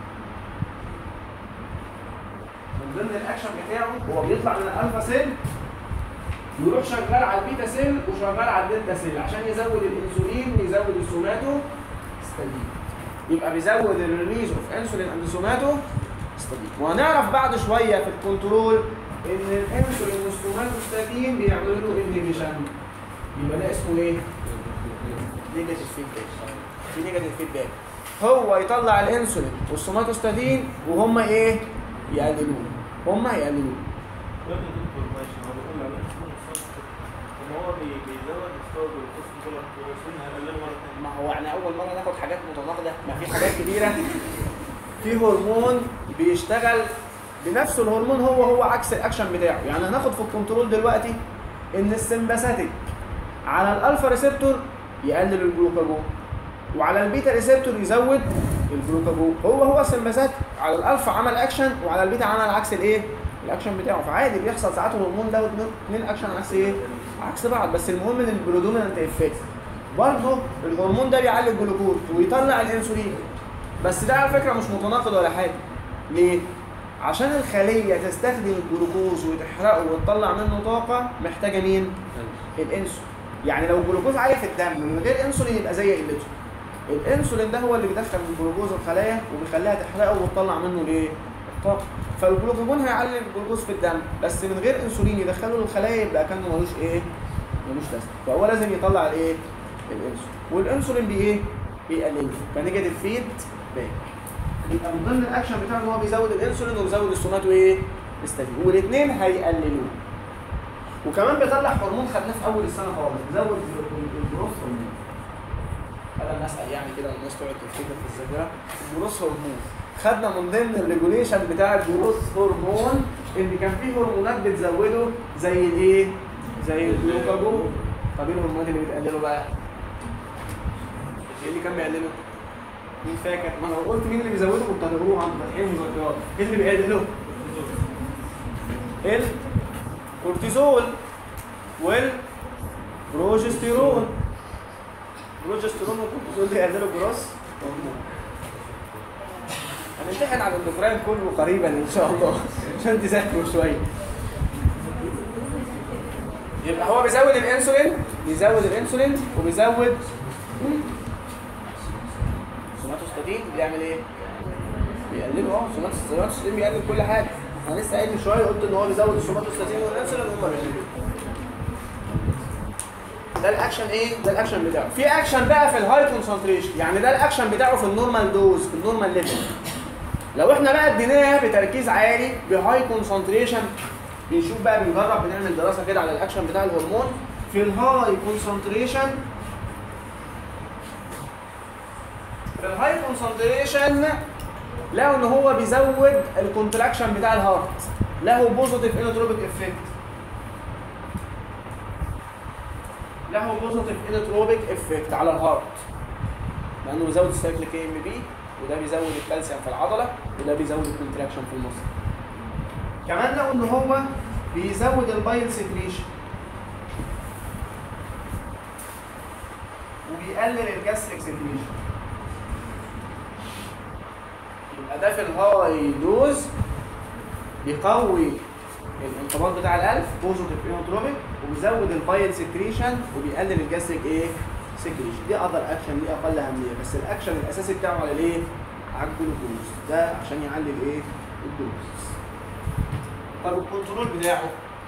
من ضمن الاكشن بتاعه هو بيطلع من الالفا سيل ويروح شغال على البيتا سيل وشغال على الدلتا سيل عشان يزود الانسولين ويزود السوماتوستاتين. يبقى بيزود الريليز اوف انسولين اند سوماتوستاتين. وهنعرف بعد شويه في الكنترول ان الانسولين والسوماتوستاتين بيعملوا له انهبيشن. يبقى ده اسمه ايه؟ نيجاتيف فيدباك. في نيجاتيف فيدباك. هو يطلع الانسولين والسوماتوستاتين وهم ايه؟ يقللوه. هم يقللوه. ما هو احنا اول مره ناخد حاجات متناقضه، ما في حاجات كبيره. في هرمون بيشتغل بنفسه الهرمون هو هو عكس الاكشن بتاعه. يعني هناخد في الكنترول دلوقتي ان السمباثيك على الالفا ريسبتور يقلل الجلوكاجون، وعلى البيتا ريسبتور يزود الجلوكاجون. هو هو السمباثيك على الالفا عمل اكشن وعلى البيتا عمل عكس الايه؟ الاكشن بتاعه. فعادي بيحصل ساعات الهرمون ده اثنين اكشن عكس ايه؟ عكس بعض. بس المهم ان البرودومينانت افكت برضه الهرمون ده بيعلي الجلوكوز ويطلع الانسولين. بس ده على فكره مش متناقض ولا حاجه. ليه؟ عشان الخليه تستخدم الجلوكوز وتحرقه وتطلع منه طاقه محتاجه مين؟ الانسولين. يعني لو الجلوكوز عالي في الدم من غير انسولين يبقى زي قلته. الانسولين ده هو اللي بيدخل الجلوكوز الخلايا وبيخليها تحرقه وتطلع منه الايه؟ الطاقه. فالجلوكاجون هيعلي الجلوكوز في الدم، بس من غير انسولين يدخله للخلايا يبقى كانه ملوش ايه؟ ملوش لازمه. فهو لازم يطلع الايه؟ الانسولين. والانسولين بايه؟ بيقلله. فنيجاتيف فيد باك. يبقى من ضمن الاكشن بتاعه ان هو بيزود الانسولين وبيزود السوماتو ايه؟ استاتين، والاثنين هيقللوه. وكمان بيطلع هرمون خدناه في اول السنه خالص، بيزود الجروث هرمون. انا بسال يعني كده الناس تقعد تفتكر في الذاكره. الجروث هرمون خدنا من ضمن الريجوليشن بتاع الجروث هرمون ان كان في هرمونات بتزوده زي الايه؟ زي الجلوكاجون. طب ايه الهرمونات اللي بتقلله بقى؟ ايه اللي كان بيقلله؟ مين فاكر؟ ما لو قلت مين اللي بيزوده كنت هتقولوه عند فتحين مذكرات. ايه اللي بيقلله؟ الكورتيزول والبروجستيرون. البروجستيرون والكورتيزول بيقللوا الجروث هرمون. هنمتحن على الاندوكراين كله قريبا ان شاء الله عشان تذاكروا شويه. يبقى هو بيزود الانسولين، بيزود الانسولين وبيزود سوماتوستاتين. بيعمل ايه؟ بيقلله. اه سوماتوستاتين بيقلل كل حاجه. انا لسه قايل من شويه قلت ان هو بيزود السوماتوستاتين والانسولين وهم بيقللوا. ده الاكشن ايه؟ ده الاكشن بتاعه. في اكشن بقى في الهاي كونسنتريشن، يعني ده الاكشن بتاعه في النورمال دوز، في النورمال ليفل. لو احنا بقى اديناه بتركيز عالي بهاي كونسنتريشن، بنشوف بقى، بنجرب، بنعمل دراسه كده على الاكشن بتاع الهرمون في الهاي كونسنتريشن. في الهاي كونسنتريشن لقوا ان هو بيزود الكونتراكشن بتاع الهارت، له بوزيتيف انوتروبيك افكت، له بوزيتيف انوتروبيك افكت على الهارت، لانه بيزود السايكليك اي ام بي، وده بيزود الكالسيوم في العضله، وده بيزود الكونتراكشن في المصل. كمان لقوا ان هو بيزود البايل سكريشن وبيقلل الجاستريك سكريشن. يبقى ده في الهاي دوز بيقوي الانقباض بتاع القلب، بوزيتيف انوتروبيك، وبيزود البايل سكريشن وبيقلل الجاستريك ايه؟ سكريشن. دي اقدر اكشن، دي اقل اهميه، بس الاكشن الاساسي بتاعه على الايه؟ على الجلوكوز. ده عشان يعلي الايه؟ الجلوكوز. طب الكنترول بتاعه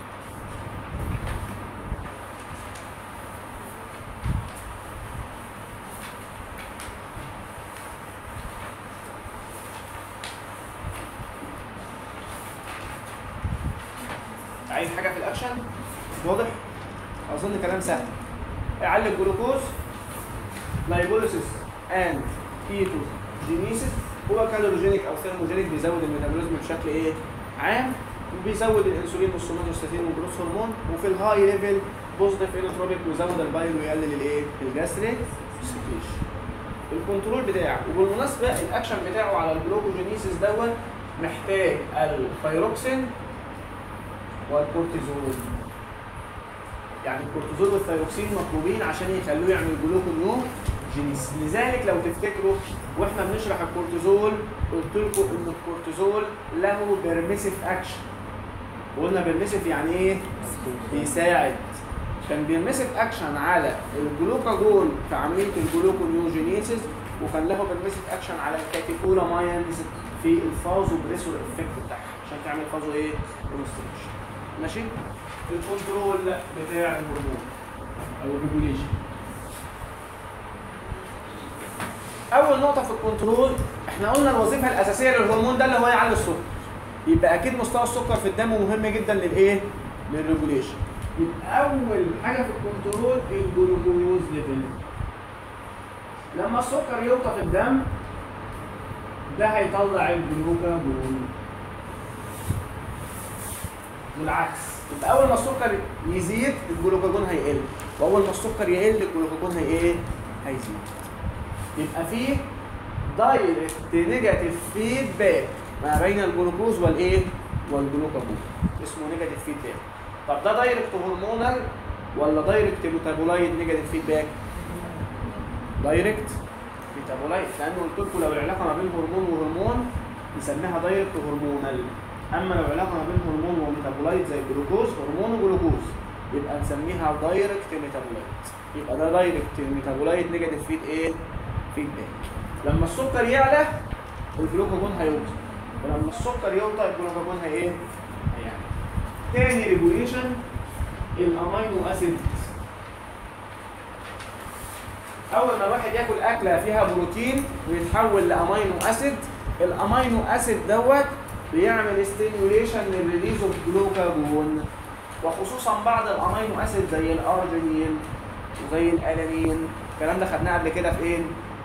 عايز حاجه في الاكشن واضح؟ اظن كلام سهل. يعلي الجلوكوز، لايبوليسيس اند كيتوجينيسيس. هو كالوريجينيك او ثيرموجينيك، بيزود الميتابوليزم بشكل ايه؟ عام، وبيزود الانسولين والسوماتوستاتين والجروث هرمون. وفي الهاي ليفل بوزيتيف انوتروبيك، ويزود البايل ويقلل الايه؟ الجاستريك سكريشن. الكنترول بتاعه، وبالمناسبه الاكشن بتاعه على الجلوكوجينيسيس دوت محتاج الثايروكسين والكورتيزول. يعني الكورتيزول والثايروكسين مطلوبين عشان يخلوه يعمل جلوكونيوجينيسيس. لذلك لو تفتكروا واحنا بنشرح الكورتيزول قلت لكم ان الكورتيزول له بيرميسيف اكشن. وقلنا بيرميسيف يعني ايه؟ بيساعد. كان بيرميسيف اكشن على الجلوكاجول في عمليه الجلوكونيوجينيسيس، وكان له بيرميسيف اكشن على الكاتيكولاماينز في الفازو بريسور افكت بتاعها عشان تعمل فازو ايه؟ كونستريكشن. ماشي؟ الكنترول بتاع الهرمون او الريجوليشن. اول نقطه في الكنترول، احنا قلنا الوظيفه الاساسيه للهرمون ده اللي هو يعلي السكر. يبقى اكيد مستوى السكر في الدم مهم جدا للايه؟ للريجوليشن. يبقى اول حاجه في الكنترول الجلوكوز ليفل. لما السكر يوطى في الدم ده هيطلع الجلوكاجون، والعكس. يبقى اول ما السكر يزيد الجلوكاجون هيقل، واول ما السكر يقل الجلوكاجون هي ايه؟ هيزيد. يبقى في دايركت نيجاتيف فيدباك ما بين الجلوكوز والايه؟ والجلوكاجون، اسمه نيجاتيف فيدباك. طب ده دايركت هرمونال ولا دايركت ميتابولايت نيجاتيف فيدباك؟ دايركت ميتابولايت، لانه قلت لكم لو العلاقه ما بين هرمون وهرمون نسميها دايركت هرمونال. اما لو علاقه ما بين هرمون وميتابولايت زي الجلوكوز، هرمون وجلوكوز، يبقى نسميها دايركت ميتابولايت. يبقى ده دايركت ميتابولايت نيجاتيف فيد ايه؟ فيدباك. لما السكر يعلى الجلوكاجون هيوطى، ولما السكر يوطى الجلوكاجون هي ايه؟ هيعلى. تاني ريجوليشن الامينو اسيد. اول ما الواحد ياكل اكله فيها بروتين ويتحول لامينو اسيد، الامينو اسيد دوت بيعمل ستيميوليشن للريليز اوف جلوكاجون، وخصوصا بعض الامينو اسيد زي الارجينين وزي الالانين. الكلام ده خدناه قبل كده في ايه؟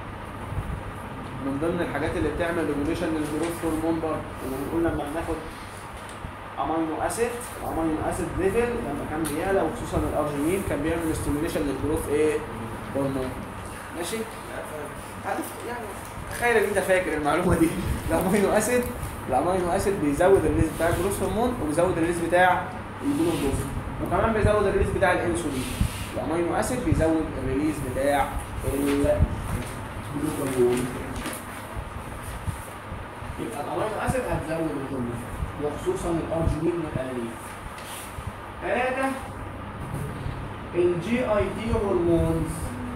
من ضمن الحاجات اللي بتعمل ريجوليشن للجروث هرمون برضه، ونقول لما بناخد امينو اسيد، الامينو اسيد ليفل لما كان بيعلى، وخصوصا الارجينين كان بيعمل ستيميوليشن للجروث ايه؟ هرمون. ماشي؟ يعني تخيل ان انت فاكر المعلومه دي. الامينو اسيد الامينو اسيد بيزود الريليز بتاع الجروث هرمون، وبيزود الريليز بتاع الجلوكوز، وكمان بيزود الريليز بتاع الانسولين. الامينو اسيد بيزود الريليز بتاع الجلوكاجون. يبقى الامينو اسيد هتزود الهرمون وخصوصا الارجينين من الانالين. ثلاثة الجي اي تي هرمونز.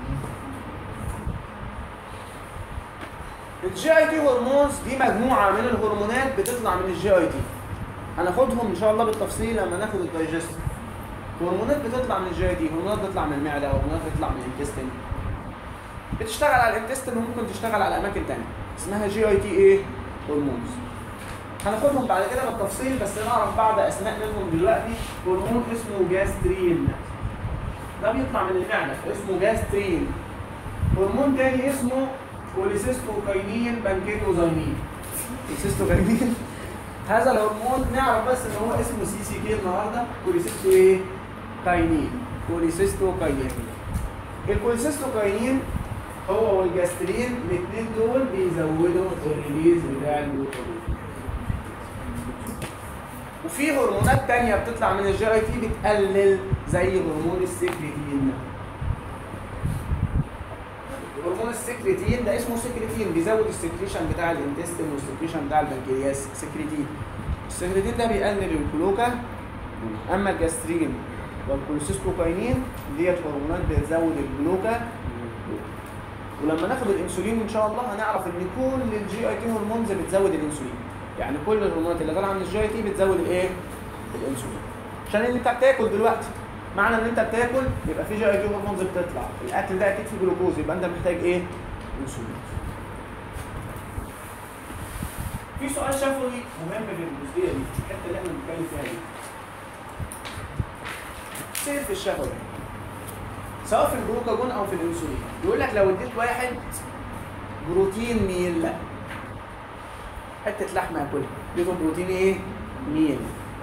الجي اي تي هرمونز دي مجموعة من الهرمونات بتطلع من الجي اي تي. هناخدهم ان شاء الله بالتفصيل لما ناخد الدايجست. هرمونات بتطلع من الجي اي تي، هرمونات بتطلع من المعدة، هرمونات بتطلع من الانتستين. بتشتغل على الانتستين وممكن تشتغل على اماكن تانية. اسمها جي اي تي ايه؟ هرمونز. هناخدهم بعد كده بالتفصيل بس نعرف بعض اسماء منهم دلوقتي. هرمون اسمه جاسترين. ده بيطلع من المعدة اسمه جاسترين. هرمون تاني اسمه كوليسيستوكاينين بانكيتوزايمين. كوليسيستوكاينين هذا الهرمون نعرف بس ان هو اسمه سي سي كي النهارده. كوليسيستو ايه؟ كاينين. كوليسيستوكاينين. الكوليسيستوكاينين هو والجاسترين الاثنين دول بيزودوا الريليز بتاع الجلوكوز. وفي هرمونات تانية بتطلع من الجي اي تي بتقلل زي هرمون السكريتين. هرمون السكريتين ده اسمه سكريتين بيزود السكريشن بتاع الانتستين والسكريشن بتاع البنكرياس. سكريتين. السكريتين ده بيقلل الجلوكا. اما الجاسترين والكوليسيستوكاينين ديت هرمونات بتزود الجلوكا. ولما ناخد الانسولين ان شاء الله هنعرف ان كل الجي اي تي هرمونز بتزود الانسولين. يعني كل الهرمونات اللي طالعه من الجي اي تي بتزود الايه؟ الانسولين. عشان اللي انت بتاكل دلوقتي معنى ان انت بتاكل يبقى في جي اي تي هرمونز بتطلع، الاكل ده اكيد فيه جلوكوز يبقى انت محتاج ايه؟ انسولين. في سؤال شفوي مهم في الجزئيه دي، الحته اللي احنا بنتكلم فيها دي. سير في الشفوي سواء في الجلوكاجون او في الانسولين، يقول لك لو اديت واحد بروتين ميل حته لحمه ياكلها، اديته بروتين ايه؟ ميل.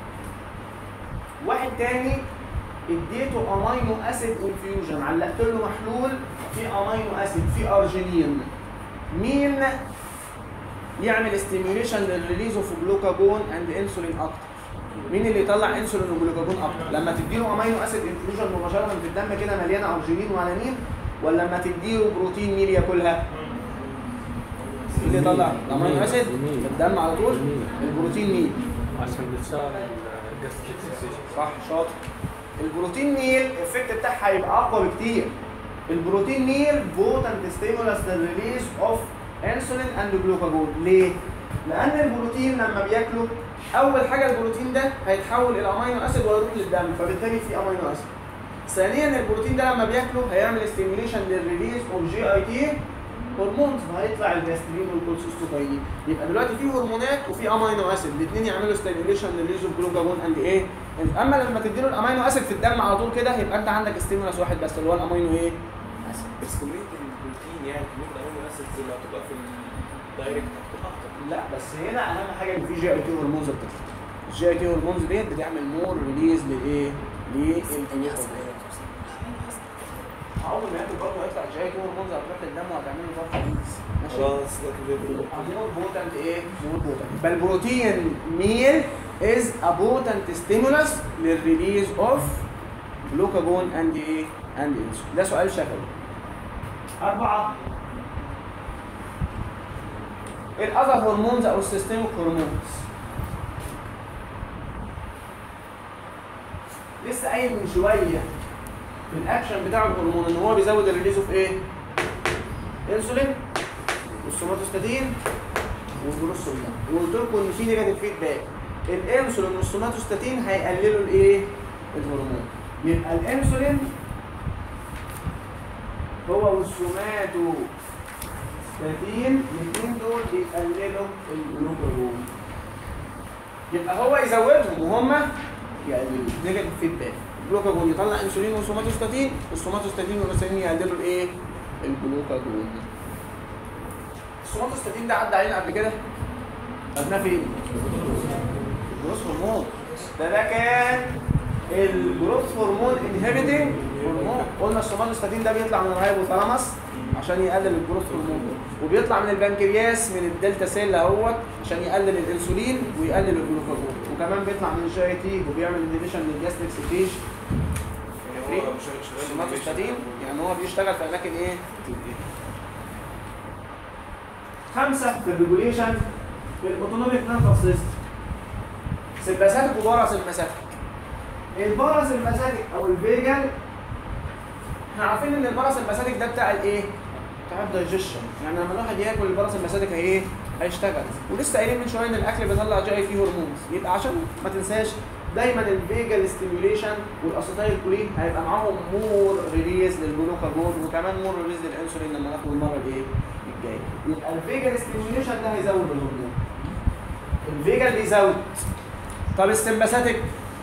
واحد تاني اديته امينو اسيد انفيوجن، علقت له محلول فيه امينو اسيد فيه ارجينين. مين يعمل ستيميوليشن للريليز اوف جلوكاجون اند انسولين اكتر؟ مين اللي يطلع انسولين وجلوكاجون اكتر؟ لما تديله امينو اسيد انفيوجن مباشره في الدم كده مليانه ارجينين وانانين، ولا لما تديله بروتين ميل ياكلها؟ اللي يطلع الامينو اسيد في الدم على طول البروتين ميل عشان بتشتغل الجاستريك. صح شاطر. البروتين ميل الافكت بتاعها هيبقى اقوى بكتير. البروتين ميل بوتنت ستيمولس للريليز اوف انسولين اند جلوكاجون. ليه؟ لان البروتين لما بياكله اول حاجه البروتين ده هيتحول الى امينو اسيد ويروح للدم فبالتالي في امينو اسيد. ثانيا البروتين ده لما بياكله هيعمل ستيميوليشن للريليز اوف جي اي تي هرمونز وهيطلع الجاسترين والكولسيستوكاينين. يبقى دلوقتي في هرمونات وفي امينو اسيد الاثنين يعملوا ستيميوليشن للريليز اوف جلوكاجون اند ايه؟ اما لما تديله الامينو اسيد في الدم على طول كده يبقى انت عندك ستيمولس واحد بس اللي هو الامينو ايه؟ اسيد. بس كميه البروتين يعني كميه الامينو اسيدز اللي هتبقى في الدايركت هتبقى اكتر. لا بس هنا اهم حاجه ان في جي اي تي هرمونز بتطلع. الجي اي تي هرمونز ديت بتعمل مور ريليز لايه؟ للجلوكاجون. اول ما ياكل برضه هيطلع الجي اي تي هرمونز هتروح للدم وهتعمل له ضغط ريليز. ماشي؟ خلاص ده كده مور بوتنت ايه؟ مور بوتنت. يبقى البروتين ميل is a potent stimulus للريليز اوف جلوكاجون اند ايه؟ اند انسولين. ده سؤال شفوي. أربعة الأذر هرمونز أو السيستميك هرمونز. لسه قايل من شوية في الأكشن بتاع الهرمون إن هو بيزود الريليز اوف إيه؟ انسولين والسوماتوستاتين والجلوكاجون. وقلت لكم إن في نيجاتيف فيدباك. الانسولين والسوماتوستاتين هيقللوا الايه؟ الهرمون. يبقى الانسولين هو والسوماتوستاتين الاثنين دول بيقللوا الجلوكاجون. يبقى هو يزودهم وهم يقللوا. نيجاتيف فيدباك. الجلوكاجون يطلع انسولين وسوماتوستاتين، والسوماتوستاتين والانسولين يقللوا الايه؟ الجلوكاجون. السوماتوستاتين ده عدى علينا قبل كده؟ خدناه فين؟ الجروث هرمون. ده ده كان الجروث هرمون انهبيتنج هرمون. قلنا السوماتوستاتين ده بيطلع من الهايبوثالاموس عشان يقلل الجروث هرمون، وبيطلع من البنكرياس من الدلتا سيل اهوت عشان يقلل الانسولين ويقلل الجلوكاجون، وكمان بيطلع من الجي اي تي وبيعمل انهبيشن للجاستريك سكريشن. السوماتوستاتين يعني هو بيشتغل في اماكن ايه؟ خمسه في الريجوليشن في الاوتونوميك نيرفس سيستم سمباثيك وباراسمباثيك. الباراسمباثيك او الفيجال احنا عارفين ان الباراسمباثيك ده بتاع الايه؟ بتاع الدايجيشن، يعني لما الواحد ياكل الباراسمباثيك هي ايه؟ هيشتغل. ولسه قايلين من شويه ان الاكل بيطلع جي اي تي هرمونز، يبقى عشان ما تنساش دايما الفيجال ستيميوليشن والاسيتايل كولين هيبقى معاهم مور ريليز للجلوكاجون وكمان مور ريليز للانسولين لما ناخد المره الايه؟ الجايه. يبقى الفيجال ستيميوليشن ده هيزود الهرمون. الفيجال بيزود. طب السمباثيك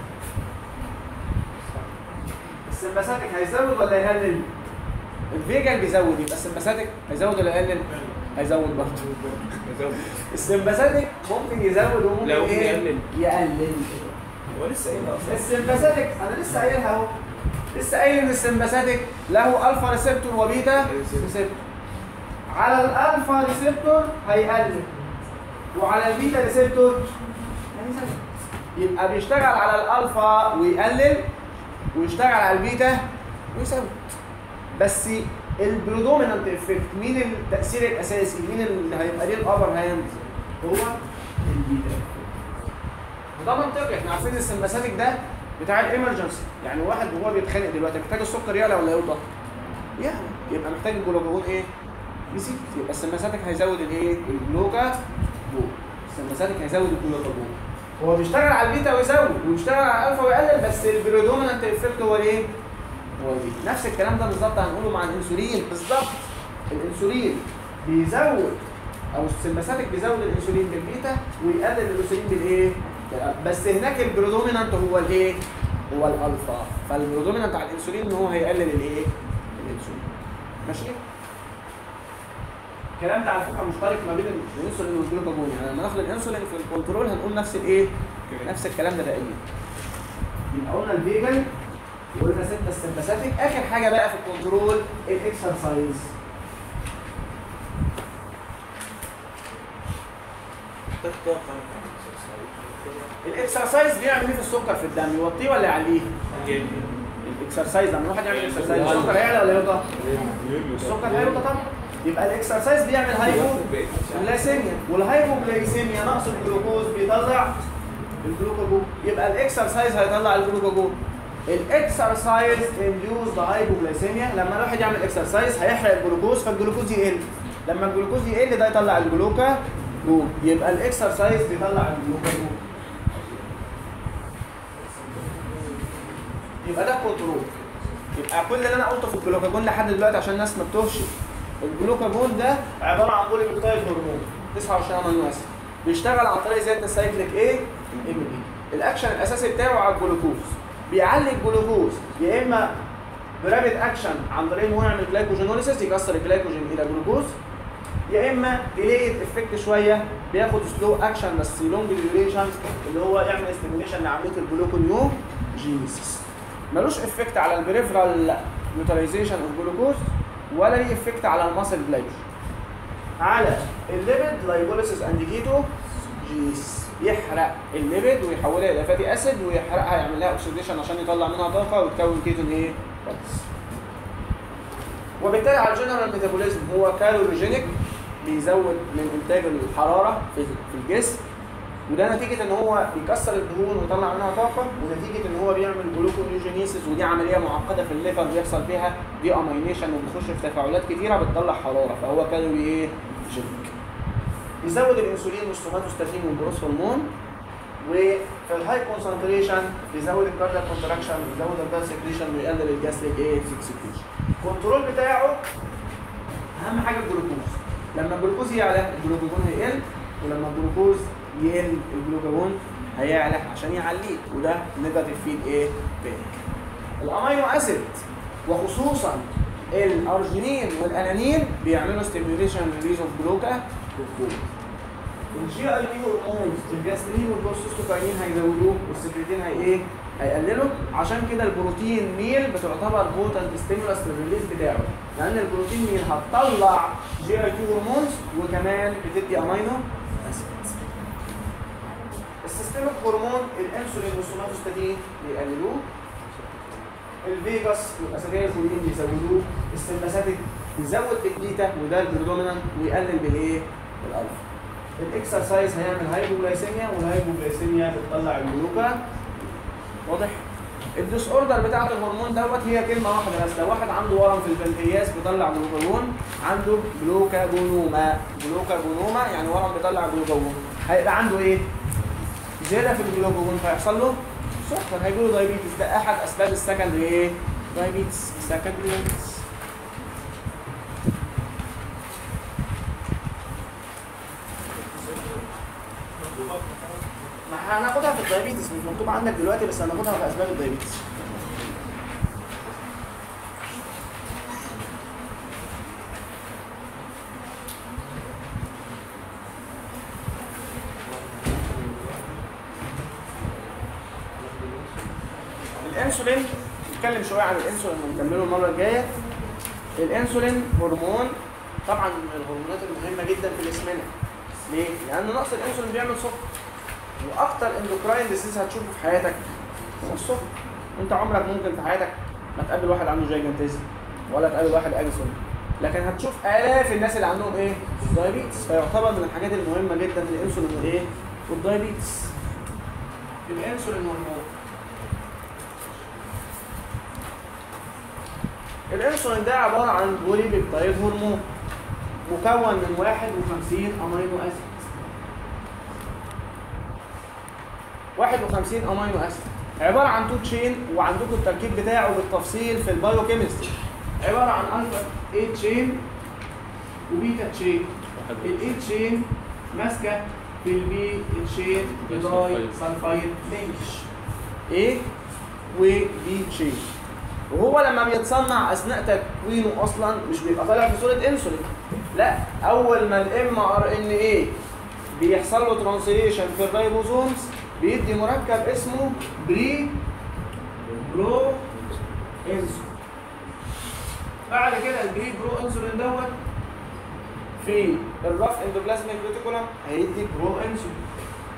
السمباثيك هيزود ولا يقلل؟ الفيجال بيزود، يبقى السمباثيك هيزود ولا يقلل؟ هيزود برضه. السمباثيك ممكن يزود وممكن لو ايه؟ يقلل. يقلل. هو لسه قايلها اصلا. السمباثيك انا لسه قايلها اهو. لسه قايل ان السمباثيك له الفا ريسبتور وبيتا ريسبتور. على الالفا ريسبتور هيقلل وعلى البيتا ريسبتور هيزود. يبقى بيشتغل على الالفا ويقلل ويشتغل على البيتا ويزود. بس البريدومينانت افكت مين التاثير الاساسي؟ مين اللي هيبقى ليه الابر هاند؟ هو البيتا. وده منطقي، احنا عارفين السمباثيك ده بتاع الامرجنسي، يعني واحد وهو بيتخانق دلوقتي محتاج السكر يعلى ولا يوطى؟ يعني يبقى محتاج الجلوكاجون ايه؟ يزيد. يبقى السمباثيك هيزود الايه؟ الجلوكاجون. السمباثيك هيزود الجلوكاجون. هو بيشتغل على البيتا ويزود ويشتغل على الالفا ويقلل، بس البريدومينانت افكت هو الايه؟ هو البيتا. نفس الكلام ده بالظبط هنقوله مع الانسولين بالظبط. الانسولين بيزود او السمباثيك بيزود الانسولين بالبيتا ويقلل الانسولين بالايه؟ بس هناك البريدومينانت هو الايه؟ هو الالفا. فالبريدومينانت على الانسولين ان هو هيقلل الايه؟ الانسولين. ماشي؟ الكلام ده على فكره مشترك ما بين الانسولين والجلوكاجون، يعني لما ناخد الانسولين في الكنترول هنقول نفس الايه؟ نفس الكلام ده تقريبا. يبقى قلنا الفيجن وقلنا ستة السمباثيك. اخر حاجه بقى في الكنترول الاكسرسايز. الاكسرسايز بيعمل ايه في السكر في الدم؟ يوطيه ولا يعليه؟ الاكسرسايز لما الواحد يعمل اكسرسايز السكر هيعلى ولا يوطى؟ السكر هيوطى طبعا. يبقى الاكسرسايز بيعمل هايبوغلايسيميا، والهايبوغلايسيميا نقص الجلوكوز بيطلع الجلوكاجون، يبقى الاكسرسايز هيطلع الجلوكاجون. الاكسرسايز انديوز هايبوغلايسيميا، لما الواحد يعمل اكسرسايز هيحرق الجلوكوز فالجلوكوز يقل، لما الجلوكوز يقل ده يطلع الجلوكاجون، يبقى الاكسرسايز بيطلع الجلوكاجون. يبقى ده كنترول. يبقى كل اللي انا قلته في الجلوكاجون لحد دلوقتي عشان الناس ما تتوهش، الجلوكاجون ده عباره عن بولي بيبتايد هرمون تسعة وعشرين امينو اسيد بيشتغل عن طريق زياده السايكليك ايه؟ ام بي. الاكشن الاساسي بتاعه على الجلوكوز، بيعلي الجلوكوز يا اما برابيد اكشن عن طريق ان هو يعمل جلايكوجينوليسيس يكسر الجلايكوجين الى جلوكوز، يا اما ديليت افكت شويه بياخد سلو اكشن بس لونج ديوريشن اللي هو يعمل ستيميوليشن لعمليه الجلوكونيوجينيسيس. ملوش افكت على البريفرال يوتيلايزيشن اوف جلوكوز ولا ليه افكت على الماسل جلايكوجين. على الليبيد لايبوليسيس اند كيتو جيس، يحرق الليبيد ويحولها الى فاتي اسيد ويحرقها يعمل لها اوكسيديشن عشان يطلع منها طاقه وتكون كيتون ايه؟ بس. وبالتالي على الجنرال ميتابوليزم هو كالوريجينيك، بيزود من انتاج الحراره في الجسم، وده نتيجه ان هو بيكسر الدهون ويطلع منها طاقه، ونتيجه ان هو بيعمل جلوكونيوجينيسيس ودي عمليه معقده في الليفر بيحصل فيها دي امينيشن وبتخش في تفاعلات كتيره بتطلع حراره، فهو كالوري ايه؟ جينيك. يزود الانسولين والسوماتوستاتين والجروث هرمون، وفي الهاي كونسنتريشن بيزود الكاردياك كونتراكشن ويزود البلاد سكريشن ويقلل الجاستريك ايه؟ سكريشن. الكنترول بتاعه اهم حاجه الجلوكوز. لما الجلوكوز يعلى الجلوكوجون هيقل، ولما الجلوكوز يقل الجلوكاجون هيعلى عشان يعليه، وده نيجاتيف فيد ايه؟ بيك. الامينو اسيد وخصوصا الارجينين والانانين بيعملوا ستيميوليشن ريليز اوف جلوكاجون. الجي اي بي هرمونز الجاسترين والبروستوكاينين هيزودوه والسكريتين هي ايه؟ هيقللوا، عشان كده البروتين ميل بتعتبر بوتنت ستيمولس للريليز بتاعه، لان البروتين ميل هتطلع جي اي بي هرمونز وكمان بتدي امينو اسيد. السيستميك هرمون الانسولين والسوماتوستاتين بيقللوه، الفيجاس والاسيتيل كولين بيزودوه، السمباثيك بيزود بالبيتا وده البريدومينانت ويقلل بالايه؟ بالالفا. الاكسرسايز هيعمل هايبوجلايسيميا، والهايبوجلايسيميا بتطلع الجلوكا. واضح؟ الديس اوردر بتاعت الهرمون دوت هي كلمه واحده بس. لو واحد عنده ورم في البنكرياس بيطلع جلوكاجون، عنده جلوكاجونوما. جلوكاجونوما يعني ورم بيطلع جلوكاجون. هيبقى عنده ايه؟ زياده في الجلوكاجون، فيحصل له سكر، هيجي له دايبيتس. ده احد اسباب السكندري ايه؟ دايبيتس، سكندري دايبيتس. ما هناخدها في الدايبيتس، مش مكتوب عندك دلوقتي بس هناخدها في اسباب الدايبيتس. الانسولين، نتكلم شويه عن الانسولين ونكمله المره الجايه. الانسولين هرمون، طبعا من الهرمونات المهمه جدا في جسمنا. ليه؟ لان نقص الانسولين بيعمل سكر، واكتر اندوكراين ديسيز هتشوفه في حياتك هو السكر. انت عمرك ممكن في حياتك ما تقابل واحد عنده جايجانتيزم ولا تقابل واحد اجسون، لكن هتشوف الاف الناس اللي عندهم ايه؟ دايابيتس. فيعتبر من الحاجات المهمه جدا الانسولين والايه؟ والدايابيتس. الانسولين هرمون. الانسولين ده عباره عن بولي بيبتايد هرمون مكون من واحد وخمسين امينو اسيد. واحد وخمسين امينو اسيد عباره عن تو تشين، وعندكم التركيب بتاعه بالتفصيل في البايوكيمستري. عباره عن الفا اي تشين وبيتا تشين. الاي تشين ماسكه في البي تشين بداي سلفايد لينكش ايه وبي تشين. وهو لما بيتصنع اثناء تكوينه اصلا مش بيبقى طالع في صوره انسولين، لا، اول ما الام ار ان ايه بيحصل له ترانسليشن في الرايبوزومز بيدي مركب اسمه بري برو انسولين. بعد كده البري برو انسولين دوت في الرف اندوبلازميك ريتيكولم هيدي برو انسولين.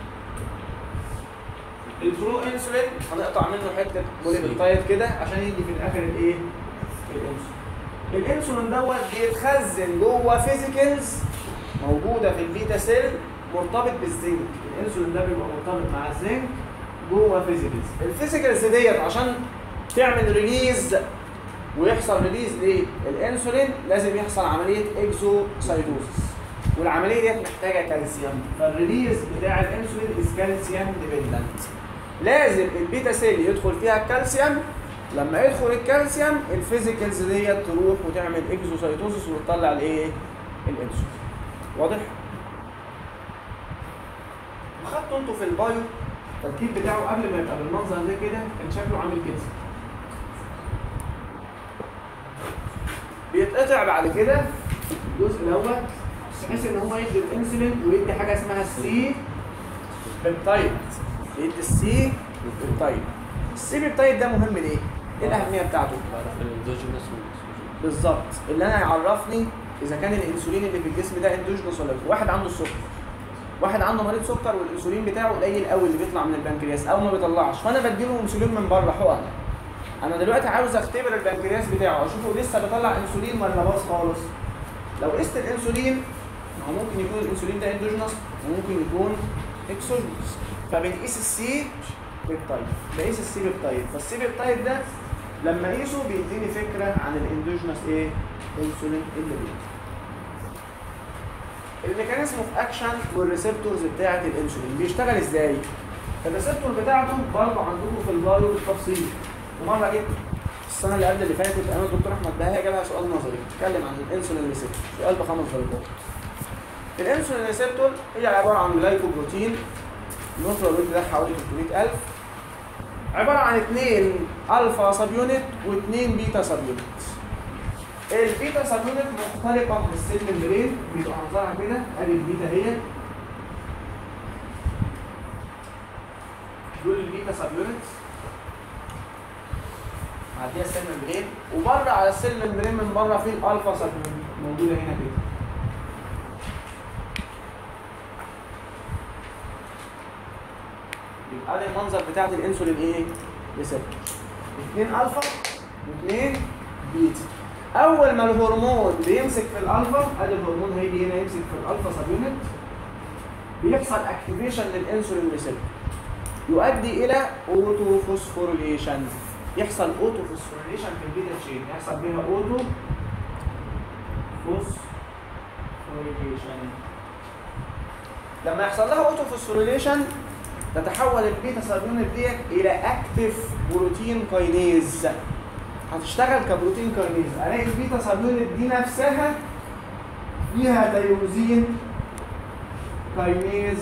البرو انسولين هنقطع منه حته بوليبيبتايد كده عشان يدي في الاخر الايه؟ الانسولين. الانسولين دوت بيتخزن جوه فيزيكلز موجوده في البيتا سيل مرتبط بالزنك. الانسولين ده بيبقى مرتبط مع الزنك جوه فيزيكلز. الفيزيكلز ديت عشان تعمل ريليز ويحصل ريليز للانسولين لازم يحصل عمليه اكزوسايتوزس، والعمليه ديت محتاجه كالسيوم، فالريليز بتاع الانسولين از كالسيوم ديبندنت. لازم البيتا سيل يدخل فيها الكالسيوم، لما يدخل الكالسيوم الفيزيكلز ديت تروح وتعمل اكزوسايتوزس وتطلع الايه؟ الانسولين. واضح؟ وخدتوا انتوا في البايو التركيب بتاعه قبل ما يبقى بالمنظر ده كده كان شكله عامل كده. بيتقطع بعد كده الجزء الاول بحيث ان هو يدي الانسولين ويدي حاجه اسمها السي بيبتايد. يدي السي بيبتايد. السي بيبتايد ده مهم ليه؟ ايه الاهميه بتاعته؟ الاندوجينوس بالظبط، اللي انا يعرفني اذا كان الانسولين اللي في الجسم ده اندوجينوس ولا لا. واحد عنده السكر، واحد عنده مريض سكر والانسولين بتاعه قليل قوي اللي بيطلع من البنكرياس او ما بيطلعش، فانا بديله انسولين من بره حقن. انا دلوقتي عاوز اختبر البنكرياس بتاعه اشوفه لسه بيطلع انسولين ولا باظ خالص. لو قست الانسولين هو ممكن يكون الانسولين ده اندوجينوس وممكن يكون اكسوجينوس، فبنقيس السي بيبتايد. بقيس السي بيبتايد، فالسي بيبتايد ده لما اقيسه بيديني فكره عن الاندوجينوس ايه؟ انسولين اللي بيه. الميكانيزم اوف اكشن والريسبتورز بتاعه الانسولين بيشتغل ازاي؟ الريسبتور بتاعته برضه عندكم في البايو بالتفصيل. ومره جيت السنه اللي قبل اللي فاتت انا الدكتور احمد بهاء جابها سؤال نظري اتكلم عن الانسولين ريسبتور، سؤال بخمس درجات. الانسولين ريسبتور هي عباره عن جلايكوبروتين النيوترال ويت ده حوالي ثلاثمية ألف، عباره عن اثنين الفا سب يونت واثنين بيتا سب يونت. البيتا سب يونت مختلقه من السيل ممبرين بيبقى منظرها كده، ادي البيتا هي دول البيتا سب يونت عندها السيل ممبرين، وبره على السيل ممبرين من بره في الالفا سب يونت موجوده هنا كده. يبقى ده المنظر بتاعت الانسولين ايه؟ ريسبتور. اثنين الفا واثنين بيتا. اول ما الهرمون بيمسك في الالفا، ادي الهرمون هيجي هنا يمسك في الالفا سب يونت بيحصل اكتيفيشن للانسولين ريسبتور يؤدي الى اوتو فوسفوريليشن. يحصل اوتو فوسفوريليشن في البيتا تشين، يحصل بيها اوتو فوسفوريليشن. لما يحصل لها اوتو فوسفوريليشن تتحول البيتا سابيونت ديت الى اكتيف بروتين كاينيز، هتشتغل كبروتين كاينيز. الاقي البيتا سابيونت دي نفسها فيها تيروزين كاينيز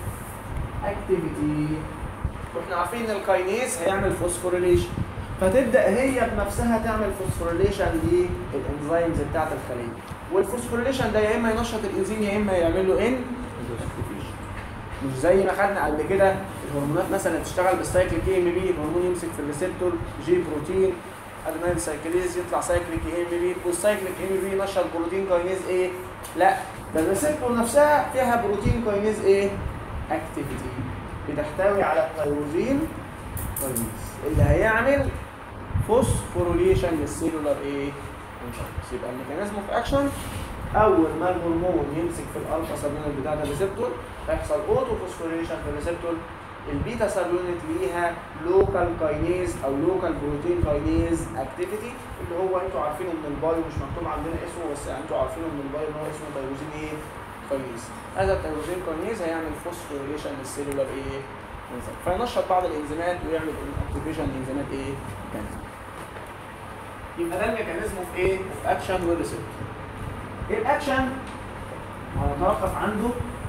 اكتيفيتي، واحنا عارفين ان الكاينيز هيعمل فوسفوريليشن، فتبدا هي بنفسها تعمل فوسفوريليشن للانزيمز بتاعت الخليه، والفوسفوريليشن ده يا اما ينشط الانزيم يا اما يعمل له ان اكتيفيشن. مش زي ما خدنا قبل كده الهرمونات مثلا تشتغل بالسايكليك اي ام بي، الهرمون يمسك في الريسبتور جي بروتين ادينايل سايكليز يطلع سايكليك اي ام بي، والسايكليك اي ام بي ينشط بروتين كاينيز ايه؟ لا، ده الريسبتور نفسها فيها بروتين كاينيز ايه؟ اكتيفيتي، بتحتوي على التيروزين كاينيز اللي هيعمل فوسفوريليشن للسيلولار ايه؟ يبقى الميكانيزم اوف اكشن اول ما الهرمون يمسك في الالفا سابيونت بتاعت الريسبتور هيحصل اوتو فوسفوريليشن في الريسبتور. البيتا سابيونت ليها لوكال كاينيز او لوكال بروتين كاينيز اكتيفيتي، اللي هو انتوا عارفينه من البايو، مش مكتوب عندنا اسمه بس انتوا عارفينه من البايو ان هو اسمه تيروزين ايه؟ كاينيز. هذا التيروزين كاينيز هيعمل فوسفوريليشن للسيلولار ايه؟ انزيم، فينشط بعض الانزيمات ويعمل اكتيفيشن لانزيمات ايه؟ تانية. يبقى ده الميكانيزم اوف ايه؟ اوف اكشن والريسبتور. ايه الاكشن؟ هنتوقف عنده.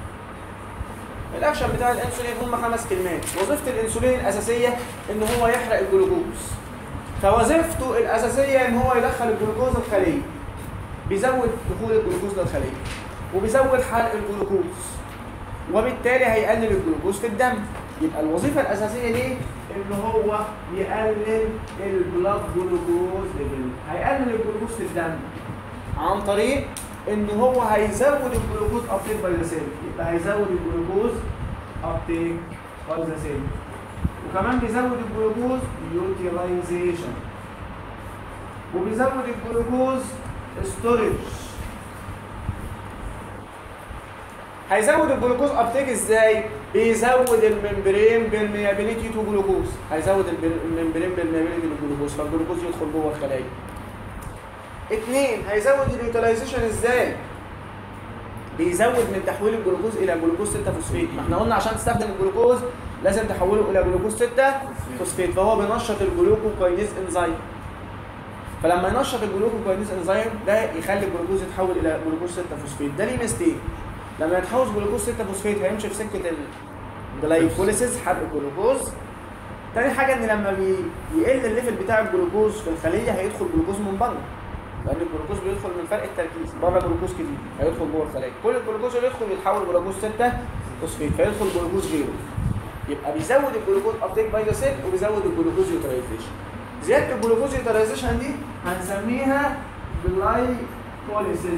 الاكشن بتاع الانسولين هم خمس كلمات. وظيفه الانسولين الاساسيه ان هو يحرق الجلوكوز، فوظيفته الاساسيه ان هو يدخل الجلوكوز الخليه، بيزود دخول الجلوكوز للخليه وبيزود حرق الجلوكوز، وبالتالي هيقلل الجلوكوز في الدم. يبقى الوظيفه الاساسيه ليه ان هو يقلل البلاد جلوكوز ليفل، هيقلل الجلوكوز في الدم عن طريق ان هو هيزود الجلوكوز ابتيك باي ذا سيل، يبقى هيزود الجلوكوز ابتيك باي ذا سيل، وكمان بيزود الجلوكوز يوتيلايزيشن، وبيزود الجلوكوز ستورج. هيزود الجلوكوز ابتيك ازاي؟ بيزود الممبرين بيرميابيليتي تو جلوكوز، هيزود الممبرين بيرميابيليتي للجلوكوز فالجلوكوز يدخل جوه الخلايا. اثنين، هيزود اليوتيلايزيشن ازاي؟ بيزود من تحويل الجلوكوز الى جلوكوز ستة فوسفيت، ما احنا قلنا عشان تستخدم الجلوكوز لازم تحوله الى جلوكوز ستة فوسفيت، فهو بينشط الجلوكوكاينيز انزيم. فلما ينشط الجلوكوكاينيز انزيم ده يخلي الجلوكوز يتحول الى جلوكوز ستة فوسفيت، ده ليه ميزتين. لما يتحول جلوكوز ستة فوسفيت هيمشي في سكه الجلايكوليسيس حرق الجلوكوز. تاني حاجه ان لما بيقل الليفل بتاع الجلوكوز في الخليه هيدخل جلوكوز من بره، لان الجلوكوز بيدخل من فرق التركيز، بره جلوكوز كتير هيدخل جوه الخلايا، كل الجلوكوز اللي يدخل يتحول جلوكوز ستة فوسفيت فيدخل جلوكوز غيره. يبقى بيزود الجلوكوز ابتيك باي ذا سيل وبيزود الجلوكوز يوتيلايزيشن. زياده الجلوكوز يوتيلايزيشن دي هنسميها جلايكوليسيس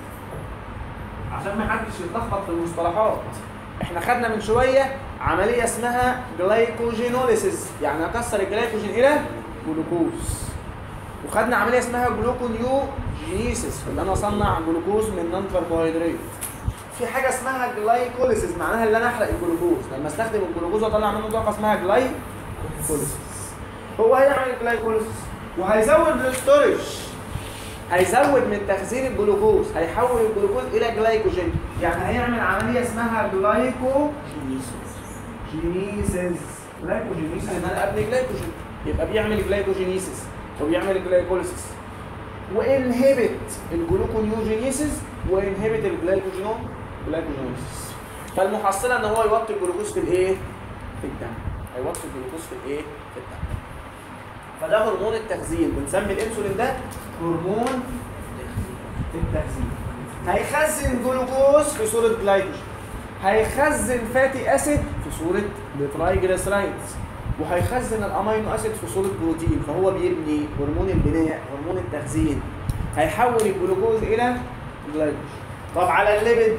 عشان ما حدش يتلخبط في المصطلحات. احنا خدنا من شويه عمليه اسمها جلايكوجينوليسيس، يعني اكسر الجلايكوجين الى جلوكوز، وخدنا عمليه اسمها جلوكونيوجينيسيس اللي انا اصنع جلوكوز من نون كربوهيدرات. في حاجه اسمها جلايكوليسيس معناها اللي انا احرق الجلوكوز، لما استخدم الجلوكوز واطلع منه طاقه اسمها جلايكوليسيس. هو هيعمل جلايكوليسيس وهيزود الستورج، هيزود من تخزين الجلوكوز، هيحول الجلوكوز الى جلايكوجين، يعني هيعمل عمليه اسمها جلايكوجينيسيس. جينيسيس جلايكوجينيسيس ان انا ابني جلايكوجين، يبقى بيعمل جلايكوجينيسيس وبيعمل جلايكوليسيس وانهبت الجلوكونيوجينيسيس وانهبت الجلايكوجينوم جلايكوجينيسيس. فالمحصله ان هو يوطي الجلوكوز في الايه؟ في الدم، هيوطي الجلوكوز في الايه؟ في الدم. فده هرمون التخزين، بنسمي الانسولين ده هرمون التخزين. هيخزن جلوكوز في صوره جلايكوجين، هيخزن فاتي اسيد في صوره ترايجليسرايدز، وهيخزن الامينو اسيد في صوره بروتين، فهو بيبني هرمون البناء هرمون التخزين، هيحول الجلوكوز الى جلايكوجين. طب على الليبيد،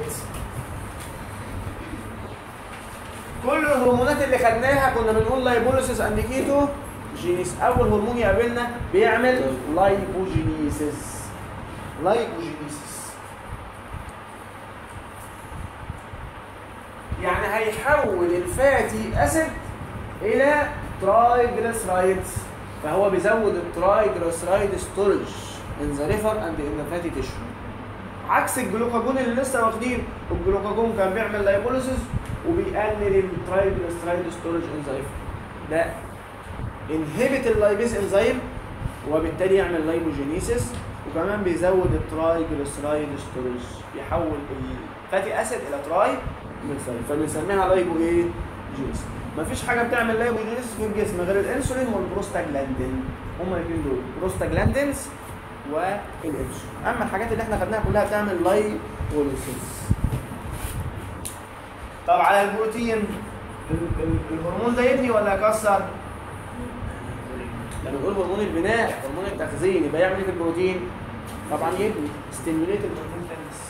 كل الهرمونات اللي خدناها كنا بنقول لايبوليسيس اند كيتو جينيس، اول هرمون يقابلنا بيعمل لايبوجينيسيس. لايبوجينيسيس يعني هيحول الفاتي اسيد الى ترايجليسرايدز، فهو بيزود الترايجليسرايد ستورج ان ذا ليفر اند ان ذا فاتي تيشو، عكس الجلوكاجون اللي لسه واخدين. الجلوكاجون كان بيعمل لايبوليسيس وبيقلل الترايجليسرايد ستورج ان ذا ليفر، ده انهبت اللايبيز انزيم وبالتالي يعمل لايبوجينيسيس، وكمان بيزود الترايجليسرايد ستورج، يحول الفاتي اسيد الى تراي جليسرايد، فبنسميها لايبو ايه؟ جينيسيس. مفيش حاجه بتعمل لايبوجينيسيس في الجسم غير الانسولين والبروستاجلاندين، هما الاثنين دول، بروستاجلاندينز والانسولين. اما الحاجات اللي احنا خدناها كلها بتعمل لايبوليسيس. طب على البروتين، الهرمون ده يبني ولا يكسر؟ لما نقول هرمون البناء، هرمون التخزين، يبقى يعمل ايه في البروتين؟ طبعا يبني، ستيميوليت البروتين تنس.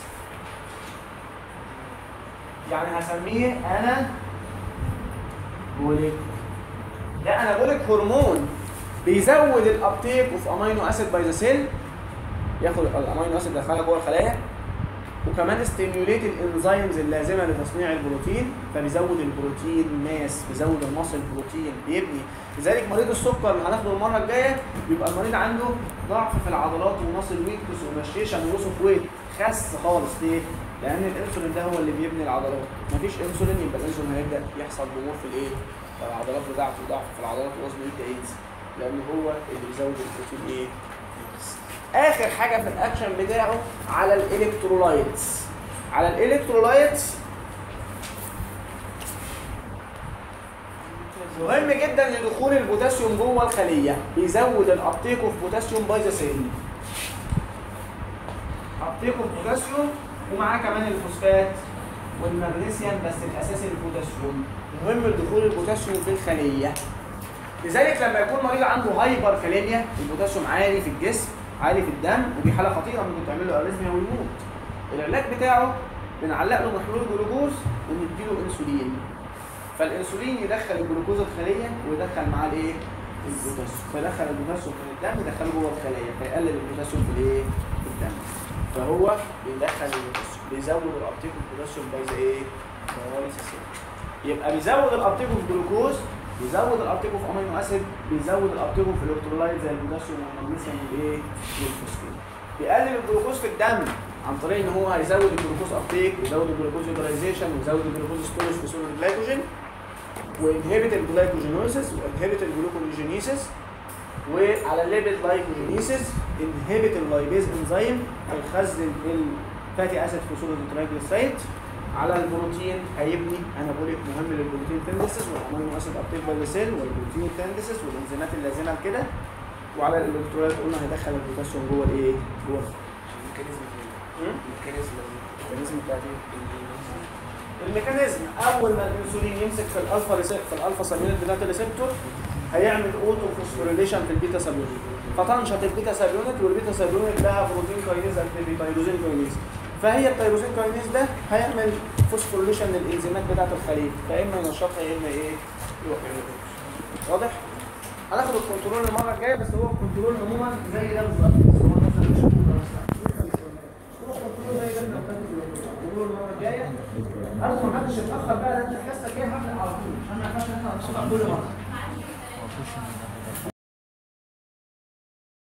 يعني هسميه انا بوليك. ده انا بوليك هرمون بيزود الابتيك اوف امينو اسيد باي ذا سيل، ياخد الامينو اسيد يدخلها جوه الخلايا، وكمان ستيميوليت الانزيمز اللازمه لتصنيع البروتين، فبيزود البروتين ماس، بيزود المصل البروتين، بيبني. لذلك مريض السكر اللي هناخده المره الجايه بيبقى المريض عنده ضعف في العضلات ومصل ويكنس ومشيشن ولوس اوف ويت، خس خالص. ليه؟ لان الانسولين ده هو اللي بيبني العضلات، مفيش انسولين يبقى الانسولين هيبدا يحصل ضمور في الايه؟ في العضلات بتاعته، ضعف في العضلات ووزنه يبدا ينزل، لان هو اللي بيزود البروتين ايه؟ اخر حاجه في الاكشن بتاعه على الالكترولايتس. على الالكترولايتس مهم جدا لدخول البوتاسيوم جوه الخليه، بيزود الابتيك اوف بوتاسيوم باي ذا سيل، ابتيك اوف بوتاسيوم، ومعاه كمان الفوسفات والمغنيسيوم، بس الاساسي البوتاسيوم. مهم دخول البوتاسيوم في الخليه. لذلك لما يكون مريض عنده هايبر كاليميا، البوتاسيوم عالي في الجسم، عالي في الدم، ودي حاله خطيره ممكن تعمل له اريزميا ويموت. العلاج بتاعه بنعلق له محلول جلوكوز ونديله انسولين، فالانسولين يدخل الجلوكوز الخليه ويدخل معاه الايه؟ البوتاسيوم، فيدخل البوتاسيوم في الدم يدخله جوه الخليه، فيقلل البوتاسيوم في الايه؟ في الدم. فهو بيدخل البوتاسيوم، بيزود الابتيك البوتاسيوم باي ذا ايه؟ يبقى بيزود الابتيك الجلوكوز، بيزود الابتيك اوف امينو اسيد، بيزود الابتيك اوف الالكترولايت زي البوتاسيوم والمغنيسيوم والايه؟ والفوسفات. بيقلل الجلوكوز في الدم عن طريق ان هو هيزود الجلوكوز ابتيك، ويزود الجلوكوز يوتيلايزيشن، ويزود الجلوكوز ستورج في صوره الجلايكوجين، وانهبت الجلايكوجينوسيس، وانهبت الجلوكوجينيسيس، وعلى الليبيد لايكوجينيسيس انهبت اللايبيز انزيم هيخزن الفاتي اسيد في صوره الترايجليسرايد. على البروتين هيبني انابوليك مهم للبروتين تندسس والامينو اسيد ابتيك باي ذا سيل والبروتين تندسس والانزيمات اللازمه لكده. وعلى الالكترولايت قلنا هيدخل البوتاسيوم جوه الايه؟ جوه الميكانيزم الميكانيزم الميكانيزم بتاعت ايه؟ الميكانيزم اول ما الانسولين يمسك في الالفا ريسبتور، في الالفا سابيونت بتاعت الريسبتور، هيعمل اوتو فوسفوريليشن في البيتا سابيونت، فتنشط البيتا سابيونت، والبيتا سابيونت لها بروتين كاينيز اكتيفيتي، تايروزين كاينيز، فهي التيروزين كاينيز ده هيعمل فوسفوريليشن للانزيمات بتاعت الخليه، فاما ينشطها يا اما ايه؟ يروح يعمل. واضح؟ هناخد الكنترول المره الجايه، بس هو الكنترول عموما زي ده بالظبط، بس هو مثلا مش هو الكنترول زي ده الكنترول المره الجايه. ارجو ما حدش يتاخر بقى، لان الحصه الجايه هبدا على طول عشان ما ينفعش احنا نتاخر كل مره.